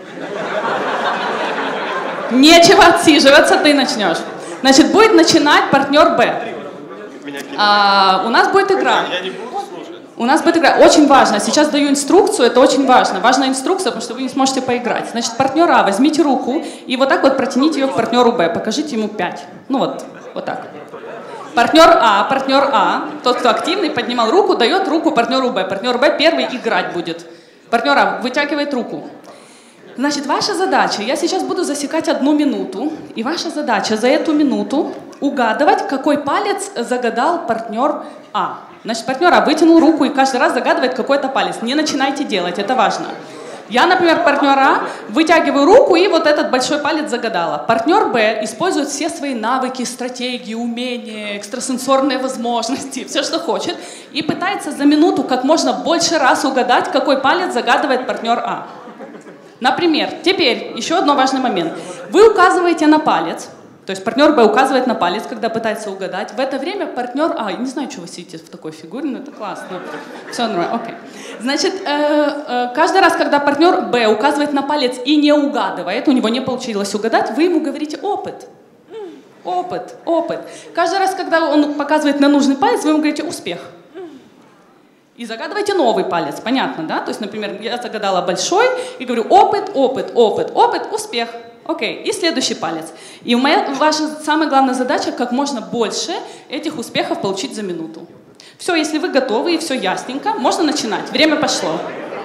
Нечего отсиживаться, ты начнешь. Значит, будет начинать партнер Б. А, у нас будет игра. У нас будет игра. Очень важно. Сейчас даю инструкцию, это очень важно. Важная инструкция, потому что вы не сможете поиграть. Значит, партнер А, возьмите руку и вот так вот протяните ее к партнеру Б. Покажите ему пять. Ну вот, вот так. Партнер А, партнер А, тот, кто активный, поднимал руку, дает руку партнеру Б. Партнер Б первый играть будет. Партнер А вытягивает руку. Значит, ваша задача, я сейчас буду засекать одну минуту, и ваша задача за эту минуту угадывать, какой палец загадал партнер А. Значит, партнер А вытянул руку и каждый раз загадывает какой-то палец. Не начинайте делать, это важно. Я, например, партнер А, вытягиваю руку и вот этот большой палец загадала. Партнер Б использует все свои навыки, стратегии, умения, экстрасенсорные возможности, все, что хочет, и пытается за минуту как можно больше раз угадать, какой палец загадывает партнер А. Например, теперь еще один важный момент. Вы указываете на палец, то есть партнер Б указывает на палец, когда пытается угадать. В это время партнер А, я не знаю, что вы сидите в такой фигуре, но это классно. Все нормально, окей. Значит, э, э, каждый раз, когда партнер Б указывает на палец и не угадывает, у него не получилось угадать, вы ему говорите опыт. Опыт, опыт. Каждый раз, когда он показывает на нужный палец, вы ему говорите успех. И загадывайте новый палец, понятно, да? То есть, например, я загадала большой и говорю опыт, опыт, опыт, опыт, успех. Окей, и следующий палец. И моя, ваша самая главная задача как можно больше этих успехов получить за минуту. Все, если вы готовы и все ясненько, можно начинать. Время пошло.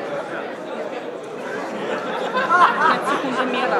пять секундомера.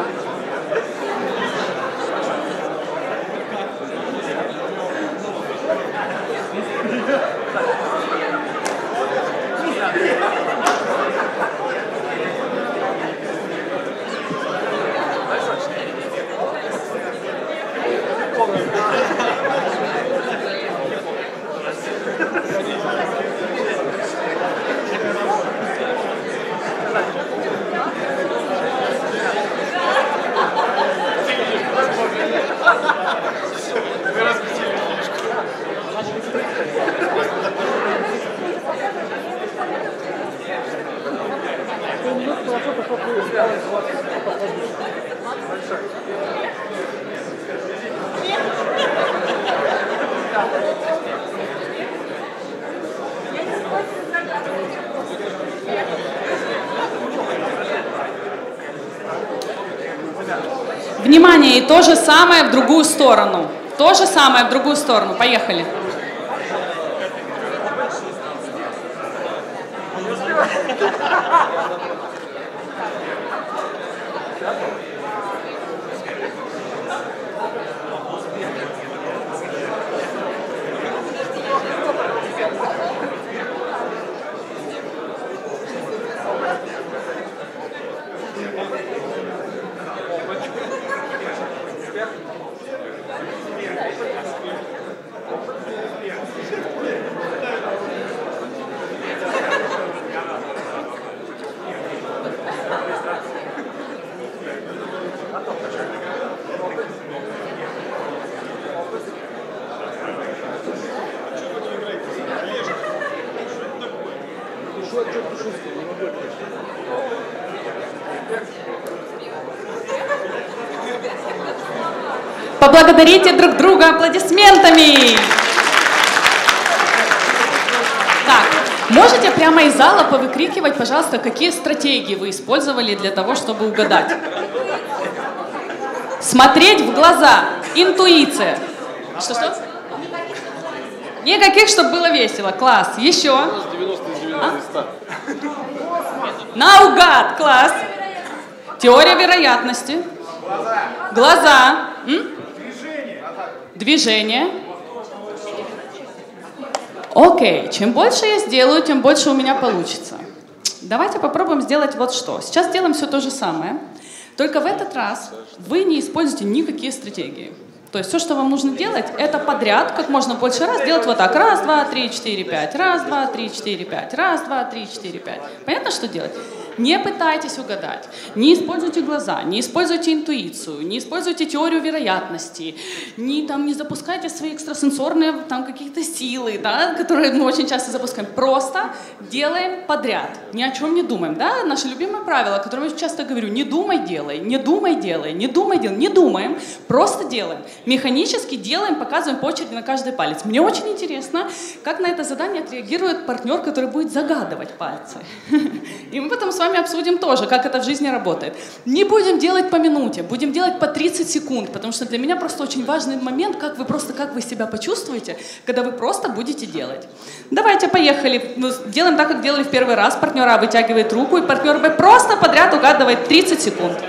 Внимание, и то же самое в другую сторону. То же самое в другую сторону. Поехали. Поблагодарите друг друга аплодисментами. Так, можете прямо из зала повыкрикивать, пожалуйста, какие стратегии вы использовали для того, чтобы угадать? Смотреть в глаза. Интуиция. Что-что? Никаких, чтобы было весело. Класс. Еще. А? Наугад. Класс. Теория вероятности. Глаза. М? Движение. Окей, чем больше я сделаю, тем больше у меня получится. Давайте попробуем сделать вот что. Сейчас делаем все то же самое, только в этот раз вы не используете никакие стратегии. То есть все, что вам нужно делать, это подряд, как можно больше раз, делать вот так. Раз, два, три, четыре, пять. Раз, два, три, четыре, пять. Раз, два, три, четыре, пять. Понятно, что делать? Не пытайтесь угадать, не используйте глаза, не используйте интуицию, не используйте теорию вероятности, не, там, не запускайте свои экстрасенсорные там, какие-то силы, да, которые мы очень часто запускаем. Просто делаем подряд, ни о чем не думаем. Да? Наше любимое правило, которое я часто говорю, не думай, делай, не думай, делай, не думай, делай, не думаем, просто делаем. Механически делаем, показываем по очереди на каждый палец. Мне очень интересно, как на это задание отреагирует партнер, который будет загадывать пальцы. И мы потом с вами вами обсудим тоже, как это в жизни работает. Не будем делать по минуте, будем делать по тридцать секунд, потому что для меня просто очень важный момент, как вы просто, как вы себя почувствуете, когда вы просто будете делать. Давайте, поехали. Делаем так, как делали в первый раз. Партнер А вытягивает руку, и партнер Б просто подряд угадывает тридцать секунд.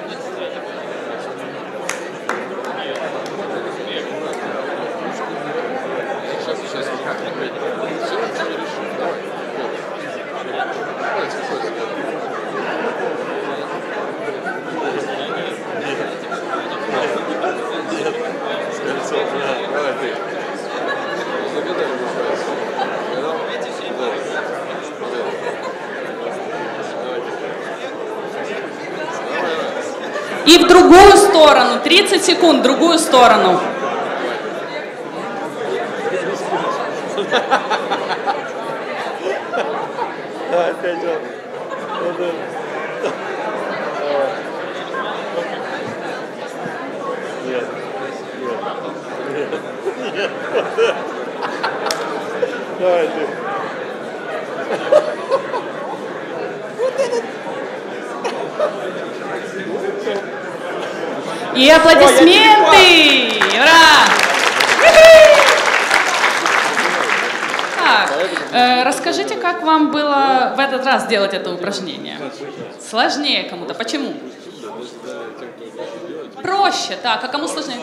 И в другую сторону, тридцать секунд, в другую сторону. И аплодисменты! Ура! Так, э, расскажите, как вам было в этот раз делать это упражнение? Сложнее кому-то. Почему? Проще, так. А кому сложнее?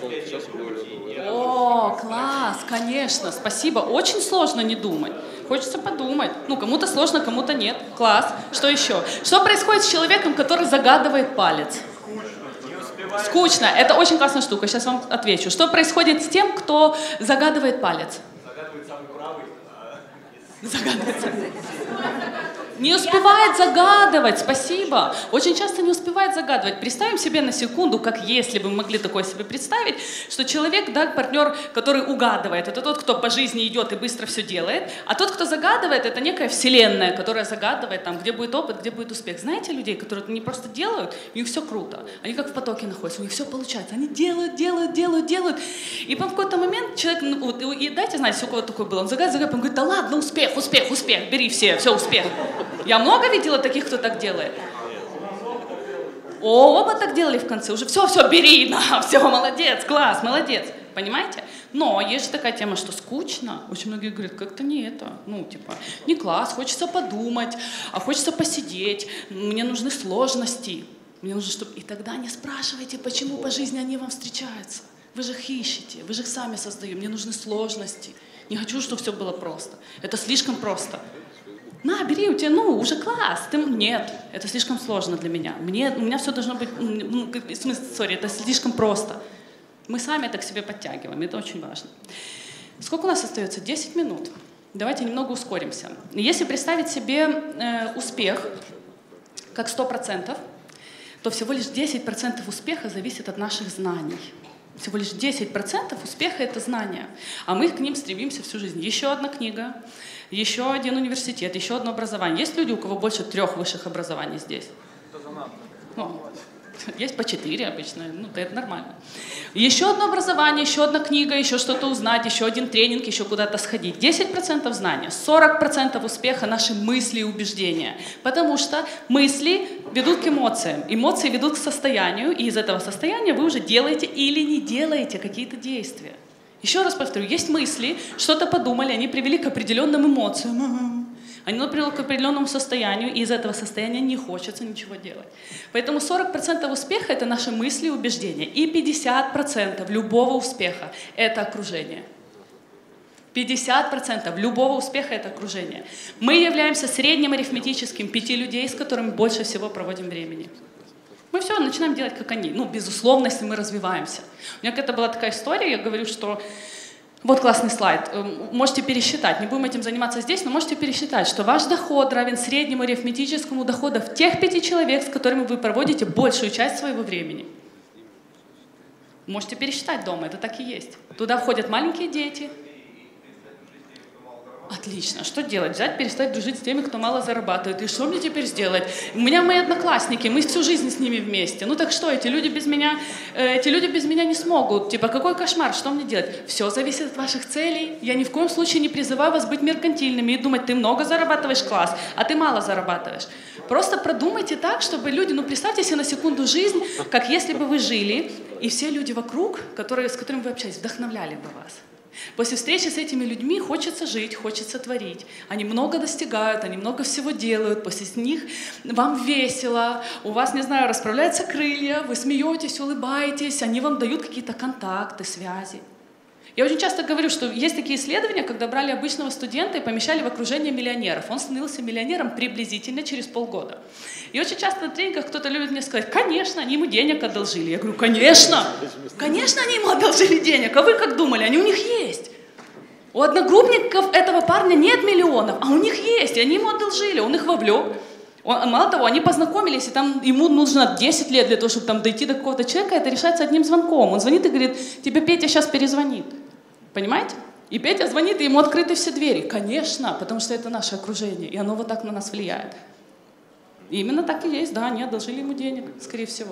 О, класс, конечно, спасибо. Очень сложно не думать. Хочется подумать. Ну, кому-то сложно, кому-то нет. Класс. Что еще? Что происходит с человеком, который загадывает палец? Скучно. Это очень классная штука. Сейчас вам отвечу. Что происходит с тем, кто загадывает палец? Загадывает самый правый. Загадывает самый. Не успевает загадывать, спасибо. Очень часто не успевает загадывать. Представим себе на секунду, как если бы мы могли такое себе представить, что человек, да, партнер, который угадывает, это тот, кто по жизни идет и быстро все делает, а тот, кто загадывает, это некая вселенная, которая загадывает, там, где будет опыт, где будет успех. Знаете людей, которые не просто делают, у них все круто, они как в потоке находятся, у них все получается, они делают, делают, делают, делают, и потом в какой-то момент человек, ну, и дайте знать, у кого такое было, он загадывает, загадывает, он говорит, да ладно, успех, успех, успех, бери все, все, успех. Я много видела таких, кто так делает? О, оба так делали в конце. Уже все, все, бери, на, все, молодец, класс, молодец. Понимаете? Но есть же такая тема, что скучно. Очень многие говорят, как-то не это. Ну, типа, не класс, хочется подумать, а хочется посидеть. Мне нужны сложности. Мне нужно, чтобы... И тогда не спрашивайте, почему по жизни они вам встречаются. Вы же их ищете, вы же их сами создаете. Мне нужны сложности. Не хочу, чтобы все было просто. Это слишком просто. На, бери, у тебя, ну, уже класс. Ты... Нет, это слишком сложно для меня. Мне, у меня все должно быть, ну, в смысле, сори, это слишком просто. Мы сами это к себе подтягиваем, это очень важно. Сколько у нас остается? десять минут. Давайте немного ускоримся. Если представить себе э, успех как сто процентов, то всего лишь десять процентов успеха зависит от наших знаний. Всего лишь десять процентов успеха — это знания, а мы к ним стремимся всю жизнь. Еще одна книга, еще один университет, еще одно образование. Есть люди, у кого больше трех высших образований здесь? Ну, есть по четыре обычно, ну, это нормально. Еще одно образование, еще одна книга, еще что-то узнать, еще один тренинг, еще куда-то сходить. десять процентов знания, сорок процентов успеха — наши мысли и убеждения. Потому что мысли ведут к эмоциям, эмоции ведут к состоянию, и из этого состояния вы уже делаете или не делаете какие-то действия. Еще раз повторю, есть мысли, что-то подумали, они привели к определенным эмоциям. Они привели к определенному состоянию, и из этого состояния не хочется ничего делать. Поэтому сорок процентов успеха — это наши мысли и убеждения. И пятьдесят процентов любого успеха — это окружение. пятьдесят процентов любого успеха — это окружение. Мы являемся средним арифметическим пяти людей, с которыми больше всего проводим времени. Мы все начинаем делать, как они. Ну, безусловно, если мы развиваемся. У меня какая-то была такая история, я говорю, что... Вот классный слайд. Можете пересчитать. Не будем этим заниматься здесь, но можете пересчитать, что ваш доход равен среднему арифметическому доходу тех пяти человек, с которыми вы проводите большую часть своего времени. Можете пересчитать дома, это так и есть. Туда входят маленькие дети. Отлично. Что делать? Взять, перестать дружить с теми, кто мало зарабатывает. И что мне теперь сделать? У меня мои одноклассники, мы всю жизнь с ними вместе. Ну так что, эти люди без меня, э, эти люди без меня не смогут. Типа, какой кошмар, что мне делать? Все зависит от ваших целей. Я ни в коем случае не призываю вас быть меркантильными и думать, ты много зарабатываешь, класс, а ты мало зарабатываешь. Просто продумайте так, чтобы люди, ну представьте себе на секунду жизнь, как если бы вы жили, и все люди вокруг, которые, с которыми вы общаетесь, вдохновляли бы вас. После встречи с этими людьми хочется жить, хочется творить. Они много достигают, они много всего делают. После них вам весело, у вас, не знаю, расправляются крылья, вы смеетесь, улыбаетесь, они вам дают какие-то контакты, связи. Я очень часто говорю, что есть такие исследования, когда брали обычного студента и помещали в окружение миллионеров. Он становился миллионером приблизительно через полгода. И очень часто на тренингах кто-то любит мне сказать, конечно, они ему денег одолжили. Я говорю, конечно, конечно, они ему одолжили денег. А вы как думали, они у них есть. У одногруппников этого парня нет миллионов, а у них есть, и они ему одолжили, он их вовлек. Он, мало того, они познакомились, и там ему нужно десять лет для того, чтобы там дойти до какого-то человека, это решается одним звонком. Он звонит и говорит, тебе Петя сейчас перезвонит. Понимаете? И Петя звонит, и ему открыты все двери. Конечно, потому что это наше окружение, и оно вот так на нас влияет. И именно так и есть, да, они одолжили ему денег, скорее всего.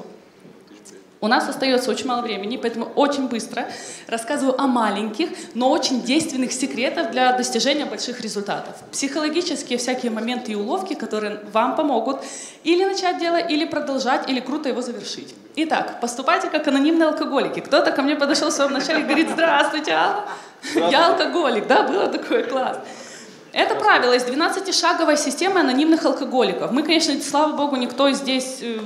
У нас остается очень мало времени, поэтому очень быстро рассказываю о маленьких, но очень действенных секретах для достижения больших результатов. Психологические всякие моменты и уловки, которые вам помогут или начать дело, или продолжать, или круто его завершить. Итак, поступайте как анонимные алкоголики. Кто-то ко мне подошел в самом начале и говорит, здравствуйте, Алла. Я алкоголик, да, было такое, класс. Это правило из двенадцатишаговой системы анонимных алкоголиков. Мы, конечно, слава богу, никто здесь э,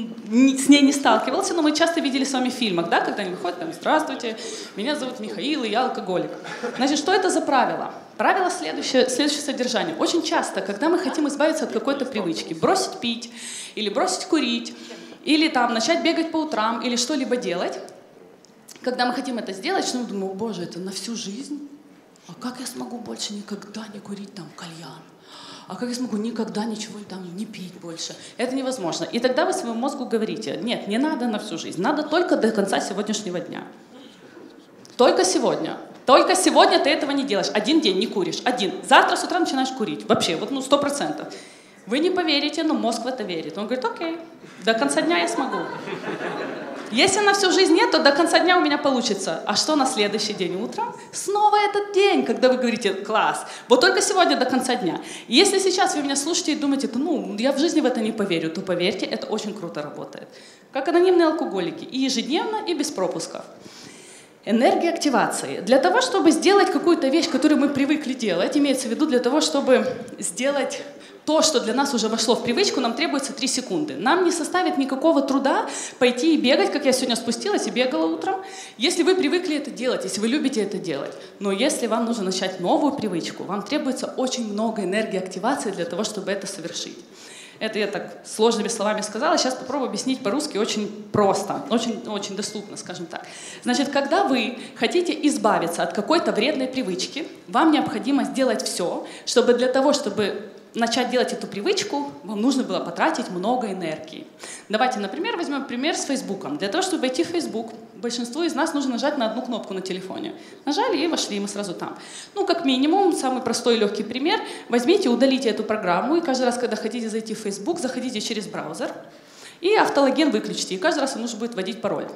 с ней не сталкивался, но мы часто видели с вами в фильмах, да, когда они выходят, там, здравствуйте, меня зовут Михаил, и я алкоголик. Значит, что это за правило? Правило следующее, следующее содержание. Очень часто, когда мы хотим избавиться от какой-то привычки, бросить пить, или бросить курить, или там, начать бегать по утрам, или что-либо делать, когда мы хотим это сделать, что мы думаем, о боже, это на всю жизнь? А как я смогу больше никогда не курить там кальян? А как я смогу никогда ничего там не пить больше? Это невозможно. И тогда вы своему мозгу говорите, нет, не надо на всю жизнь, надо только до конца сегодняшнего дня. Только сегодня. Только сегодня ты этого не делаешь. Один день не куришь. Один. Завтра с утра начинаешь курить. Вообще, вот ну сто процентов. Вы не поверите, но мозг в это верит. Он говорит, окей, до конца дня я смогу. Если на всю жизнь нет, то до конца дня у меня получится. А что на следующий день утром? Снова этот день, когда вы говорите, класс, вот только сегодня до конца дня. Если сейчас вы меня слушаете и думаете, ну, я в жизни в это не поверю, то поверьте, это очень круто работает. Как анонимные алкоголики. И ежедневно, и без пропусков. Энергия активации. Для того, чтобы сделать какую-то вещь, которую мы привыкли делать, имеется в виду для того, чтобы сделать то, что для нас уже вошло в привычку, нам требуется три секунды. Нам не составит никакого труда пойти и бегать, как я сегодня спустилась и бегала утром, если вы привыкли это делать, если вы любите это делать. Но если вам нужно начать новую привычку, вам требуется очень много энергии активации для того, чтобы это совершить. Это я так сложными словами сказала, сейчас попробую объяснить по-русски очень просто, очень, очень доступно, скажем так. Значит, когда вы хотите избавиться от какой-то вредной привычки, вам необходимо сделать все, чтобы для того, чтобы начать делать эту привычку, вам нужно было потратить много энергии. Давайте, например, возьмем пример с Фейсбуком. Для того, чтобы войти в Фейсбук, большинству из нас нужно нажать на одну кнопку на телефоне. Нажали и вошли, мы сразу там. Ну, как минимум, самый простой и легкий пример. Возьмите, удалите эту программу, и каждый раз, когда хотите зайти в Фейсбук, заходите через браузер, и автологен выключите, и каждый раз вам нужно будет вводить пароль.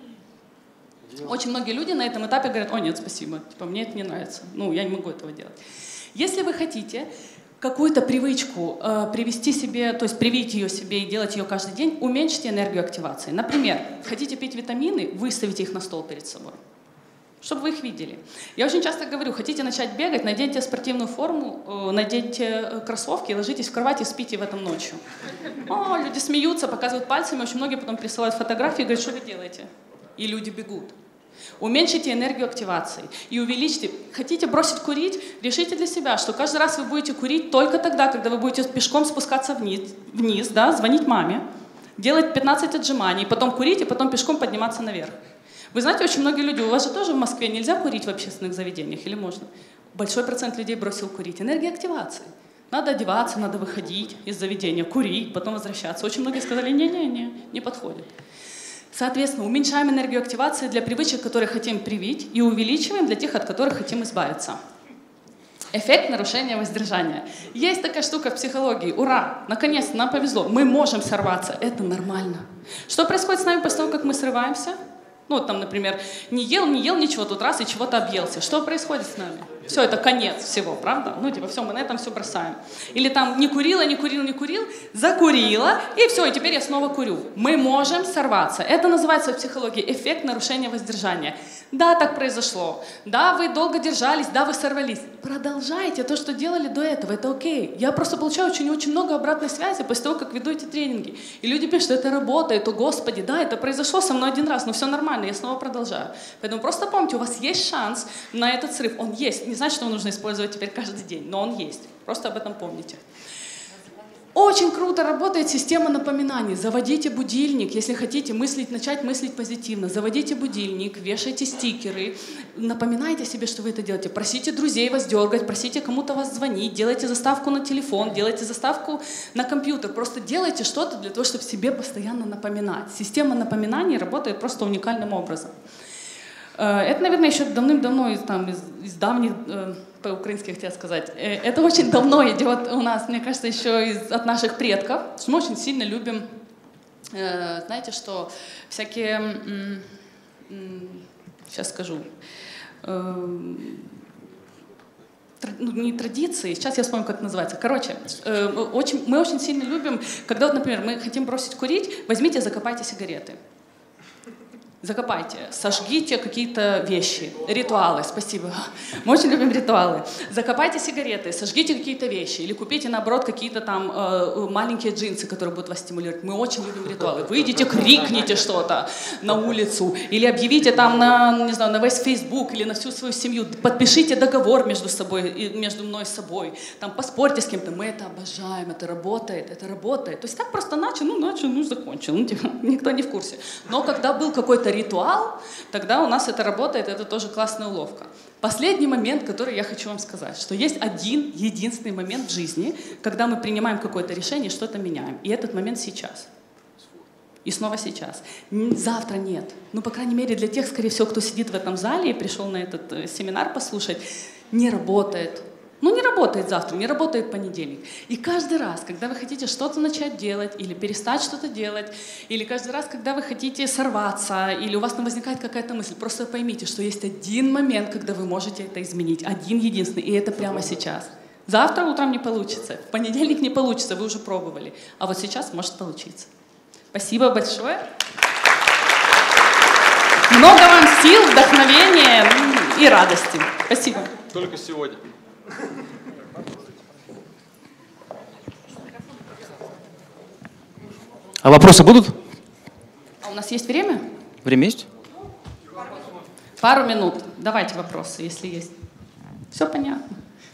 Очень многие люди на этом этапе говорят, о нет, спасибо, типа, мне это не нравится, ну, я не могу этого делать. Если вы хотите какую-то привычку э, привести себе, то есть привить ее себе и делать ее каждый день, уменьшите энергию активации. Например, хотите пить витамины, выставите их на стол перед собой, чтобы вы их видели. Я очень часто говорю, хотите начать бегать, наденьте спортивную форму, э, наденьте кроссовки, ложитесь в кровать и спите в этом ночью. О, люди смеются, показывают пальцами, очень многие потом присылают фотографии и говорят, что вы делаете? И люди бегут. Уменьшите энергию активации и увеличьте. Хотите бросить курить? Решите для себя, что каждый раз вы будете курить только тогда, когда вы будете пешком спускаться вниз, вниз, да, звонить маме, делать пятнадцать отжиманий, потом курить и потом пешком подниматься наверх. Вы знаете, очень многие люди, у вас же тоже в Москве нельзя курить в общественных заведениях, или можно? Большой процент людей бросил курить. Энергия активации. Надо одеваться, надо выходить из заведения, курить, потом возвращаться. Очень многие сказали, не-не-не, не подходит. Соответственно, уменьшаем энергию активации для привычек, которые хотим привить, и увеличиваем для тех, от которых хотим избавиться. Эффект нарушения воздержания. Есть такая штука в психологии. Ура! Наконец-то нам повезло. Мы можем сорваться. Это нормально. Что происходит с нами после того, как мы срываемся? Ну, вот там, например, не ел, не ел ничего, тут раз и чего-то объелся. Что происходит с нами? Все, это конец всего, правда? Ну, типа, все, мы на этом все бросаем. Или там не курила, не курил, не курил, закурила, и все, и теперь я снова курю. Мы можем сорваться. Это называется в психологии эффект нарушения воздержания. Да, так произошло. Да, вы долго держались, да, вы сорвались. Продолжайте то, что делали до этого, это окей. Я просто получаю очень-очень много обратной связи после того, как веду эти тренинги. И люди пишут, что это работает, о господи, да, это произошло со мной один раз, но все нормально, я снова продолжаю. Поэтому просто помните, у вас есть шанс на этот срыв, он есть. Не значит, что его нужно использовать теперь каждый день, но он есть. Просто об этом помните. Очень круто работает система напоминаний. Заводите будильник, если хотите мыслить, начать мыслить позитивно. Заводите будильник, вешайте стикеры, напоминайте себе, что вы это делаете. Просите друзей вас дергать, просите кому-то вас звонить, делайте заставку на телефон, делайте заставку на компьютер. Просто делайте что-то для того, чтобы себе постоянно напоминать. Система напоминаний работает просто уникальным образом. Это, наверное, еще давным-давно из, там, из, из давних, э, по-украински хотела сказать, э, это очень давно идет у нас, мне кажется, еще из, от наших предков, что мы очень сильно любим, э, знаете, что всякие, м, м, сейчас скажу, э, тр, ну, не традиции, сейчас я вспомню, как это называется. Короче, э, очень, мы очень сильно любим, когда, вот, например, мы хотим бросить курить, возьмите, закопайте сигареты. Закопайте, сожгите какие-то вещи, ритуалы, спасибо. Мы очень любим ритуалы. Закопайте сигареты, сожгите какие-то вещи или купите, наоборот, какие-то там э, маленькие джинсы, которые будут вас стимулировать. Мы очень любим ритуалы. Выйдите, крикните что-то на улицу или объявите там на, не знаю, на весь Facebook или на всю свою семью. Подпишите договор между собой, между мной и собой. Там поспорьте с кем-то. Мы это обожаем, это работает, это работает. То есть так просто начал, ну начал, ну закончил. Ну, типа, никто не в курсе. Но когда был какой-то ритуал, тогда у нас это работает, это тоже классная уловка. Последний момент, который я хочу вам сказать, что есть один единственный момент в жизни, когда мы принимаем какое-то решение, что-то меняем. И этот момент сейчас. И снова сейчас. Завтра нет. Ну, по крайней мере, для тех, скорее всего, кто сидит в этом зале и пришел на этот семинар послушать, не работает. Ну, не работает завтра, не работает понедельник. И каждый раз, когда вы хотите что-то начать делать, или перестать что-то делать, или каждый раз, когда вы хотите сорваться, или у вас там возникает какая-то мысль, просто поймите, что есть один момент, когда вы можете это изменить. Один единственный, и это прямо сейчас. Завтра утром не получится, в понедельник не получится, вы уже пробовали. А вот сейчас может получиться. Спасибо большое. Много вам сил, вдохновения и радости. Спасибо. Только сегодня. А вопросы будут? А у нас есть время? Время есть? Пару минут. Давайте вопросы, если есть. Все понятно.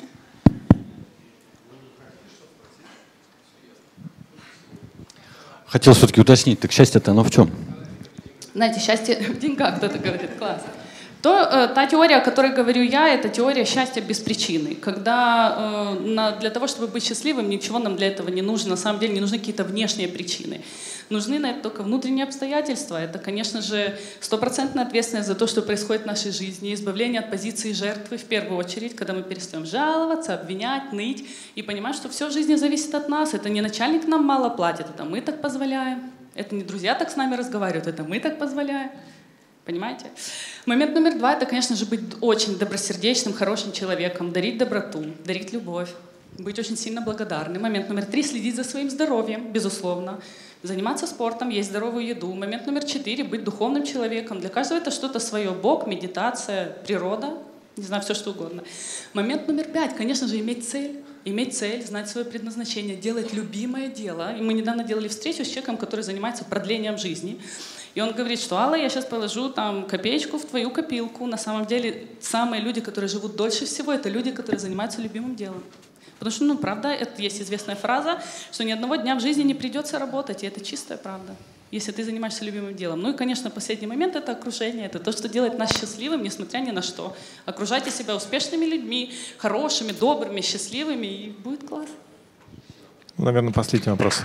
Хотел все-таки уточнить, так счастье-то оно в чем? Знаете, счастье в деньгах, кто-то говорит, класс. То, э, та теория, о которой говорю я, это теория счастья без причины. Когда э, на, для того, чтобы быть счастливым, ничего нам для этого не нужно. На самом деле не нужны какие-то внешние причины. Нужны на это только внутренние обстоятельства. Это, конечно же, стопроцентная ответственность за то, что происходит в нашей жизни. Избавление от позиции жертвы в первую очередь, когда мы перестаем жаловаться, обвинять, ныть и понимать, что все в жизни зависит от нас. Это не начальник нам мало платит, это мы так позволяем. Это не друзья так с нами разговаривают, это мы так позволяем. Понимаете? Момент номер два — это, конечно же, быть очень добросердечным, хорошим человеком, дарить доброту, дарить любовь, быть очень сильно благодарным. Момент номер три — следить за своим здоровьем, безусловно. Заниматься спортом, есть здоровую еду. Момент номер четыре — быть духовным человеком. Для каждого это что-то свое. Бог, медитация, природа, не знаю, все что угодно. Момент номер пять — конечно же, иметь цель. Иметь цель, знать свое предназначение, делать любимое дело. И мы недавно делали встречу с человеком, который занимается продлением жизни. И он говорит, что Алла, я сейчас положу там копеечку в твою копилку. На самом деле самые люди, которые живут дольше всего, это люди, которые занимаются любимым делом. Потому что, ну, правда, это есть известная фраза, что ни одного дня в жизни не придется работать, и это чистая правда, если ты занимаешься любимым делом. Ну и, конечно, последний момент — это окружение, это то, что делает нас счастливым, несмотря ни на что. Окружайте себя успешными людьми, хорошими, добрыми, счастливыми, и будет класс. Наверное, последний вопрос.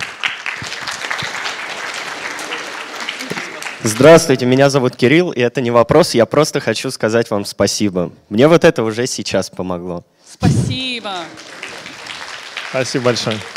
Здравствуйте, меня зовут Кирилл, и это не вопрос, я просто хочу сказать вам спасибо. Мне вот это уже сейчас помогло. Спасибо. Спасибо большое.